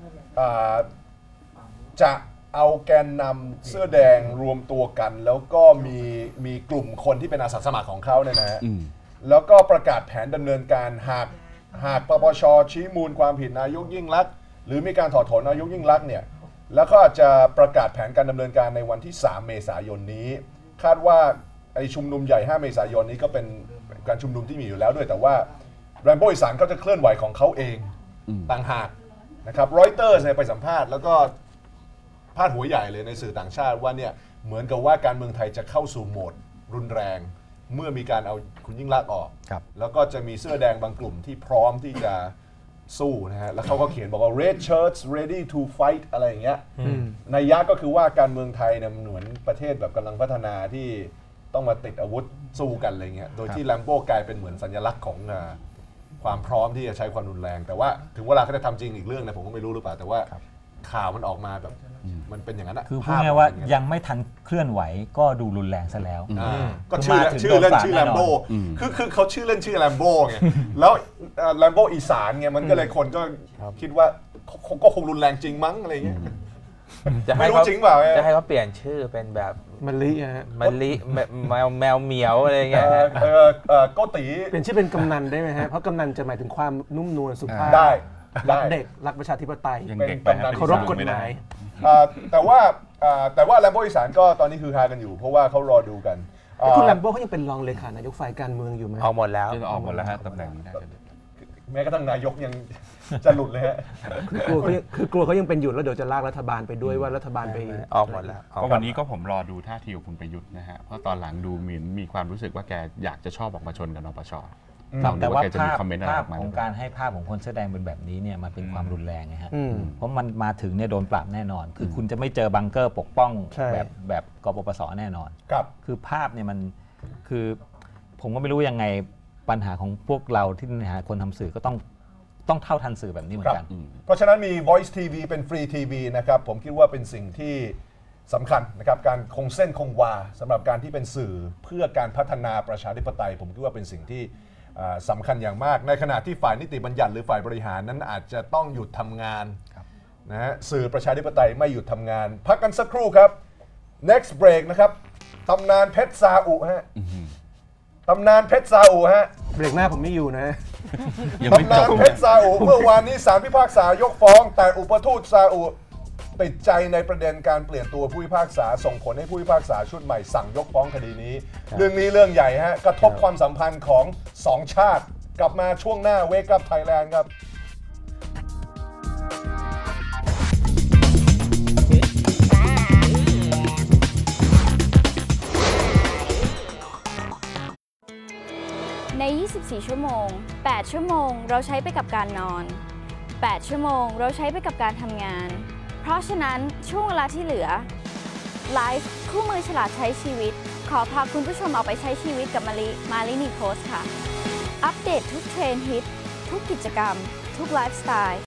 จะเอาแกนนำเสื้อแดงรวมตัวกันแล้วก็มีกลุ่มคนที่เป็นอาสาสมัครของเขาเนี่ยนะฮะแล้วก็ประกาศแผนดำเนินการหากปปช.ชี้มูลความผิดนายกยิ่งลักษณ์หรือมีการถอดถอนนายกยิ่งลักษณ์เนี่ยแล้วก็อาจจะประกาศแผนการดำเนินการในวันที่3 เมษายนนี้คาดว่าไอ้ชุมนุมใหญ่5 เมษายนนี้ก็เป็นการชุมนุมที่มีอยู่แล้วด้วยแต่ว่าแรมโบ้อีสานก็จะเคลื่อนไหวของเขาเองต่างหากนะครับรอยเตอร์ไปสัมภาษณ์แล้วก็พาดหัวใหญ่เลยในสื่อต่างชาติว่าเนี่ยเหมือนกับว่าการเมืองไทยจะเข้าสู่โหมดรุนแรงเมื่อมีการเอาคุณยิ่งลักษณ์ออกแล้วก็จะมีเสื้อแดงบางกลุ่มที่พร้อมที่จะสู้นะฮะแล้วเขาก็เขียนบอกว่า red shirts ready to fight อะไรอย่างเงี้ยนัยยะก็คือว่าการเมืองไทยเนี่ยเหมือนประเทศแบบกำลังพัฒนาที่ต้องมาติดอาวุธสู้กันอะไรเงี้ยโดยที่แรมโบ้กลายเป็นเหมือนสัญลักษณ์ของความพร้อมที่จะใช้ความรุนแรงแต่ว่าถึงเวลาเขาจะทำจริงอีกเรื่องนะผมก็ไม่รู้หรือเปล่าแต่ว่าข่าวมันออกมาแบบมันเป็นอย่างนั้นคือพูดง่ายว่ายังไม่ทันเคลื่อนไหวก็ดูรุนแรงซะแล้วก็ชื่อเล่นชื่อแรมโบ้คือเขาชื่อเล่นชื่อแรมโบ้ไงแล้วแรมโบ้อีสานไงมันก็เลยคนก็คิดว่าก็คงรุนแรงจริงมั้งอะไรเงี้ยไม่รู้จริงเปล่าจะให้เขาเปลี่ยนชื่อเป็นแบบมะลิแมวเหมียวอะไรเงี้ยก็ตีเปลี่ยนชื่อเป็นกำนันได้ไหมฮะเพราะกำนันจะหมายถึงความนุ่มนวลสุภาพได้รักเด็กรักประชาธิปไตยเป็นเคารพกฎหมายแต่ว่าแรมโบ้อีสานก็ตอนนี้คือฮากันอยู่เพราะว่าเขารอดูกันคุณแรมโบ้เขายังเป็นรองเลขานายกฝ่ายการเมืองอยู่ไหมออกหมดแล้วฮะตำแหน่งนี้แม้กระทั่งนายกยังจะหลุดเลยฮะกลัวเขายังเป็นอยู่แล้วเดี๋ยวจะลากรัฐบาลไปด้วยว่ารัฐบาลไปออกหมดแล้วก็วันนี้ก็ผมรอดูท่าทีของคุณประยุทธ์นะฮะเพราะตอนหลังดูมีความรู้สึกว่าแกอยากจะชอบออกมาชนกับนปช. แต่ว่าภาพของการให้ภาพของคนแสดงเป็นแบบนี้เนี่ยมันเป็นความรุนแรงไงฮะเพราะมันมาถึงเนี่ยโดนปราบแน่นอนคือคุณจะไม่เจอบังเกอร์ปกป้องแบบกปปส.แน่นอนคือภาพเนี่ยมันคือผมก็ไม่รู้ยังไงปัญหาของพวกเราที่หาคนทำสื่อก็ต้องเท่าทันสื่อแบบนี้เหมือนกันเพราะฉะนั้นมี Voice TV เป็นฟรีทีวีนะครับผมคิดว่าเป็นสิ่งที่สำคัญนะครับการคงเส้นคงวาสำหรับการที่เป็นสื่อเพื่อการพัฒนาประชาธิปไตยผมคิดว่าเป็นสิ่งที่สำคัญอย่างมากในขณะที่ฝ่ายนิติบัญญัติหรือฝ่ายบริหารนั้นอาจจะต้องหยุดทำงานนะฮะสื่อประชาธิปไตยไม่หยุดทำงานพักกันสักครู่ครับ next break นะครับตำนานเพชรซาอุฮะตำนานเพชรซาอุฮะเบรกหน้าผมไม่อยู่นะตำนานเพชรซาอุเมื่อวานนี้ศาลพิพากษายกฟ้องแต่อุปทูตซาอุติดใจในประเด็นการเปลี่ยนตัวผู้พิพากษาส่งผลให้ผู้พิพากษาชุดใหม่สั่งยกฟ้องคดีนี้เรื่องนี้เรื่องใหญ่ฮะกระทบความสัมพันธ์ของ2ชาติกลับมาช่วงหน้าเวกับไทยแลนด์ครับใน 24 ชั่วโมง 8 ชั่วโมงเราใช้ไปกับการนอน 8 ชั่วโมงเราใช้ไปกับการทำงานเพราะฉะนั้นช่วงเวลาที่เหลือไลฟ์คู่มือฉลาดใช้ชีวิตขอพาคุณผู้ชมเอาไปใช้ชีวิตกับมาลินีโพสค่ะอัปเดตทุกเทรนด์ฮิตทุกกิจกรรมทุกไลฟ์สไตล์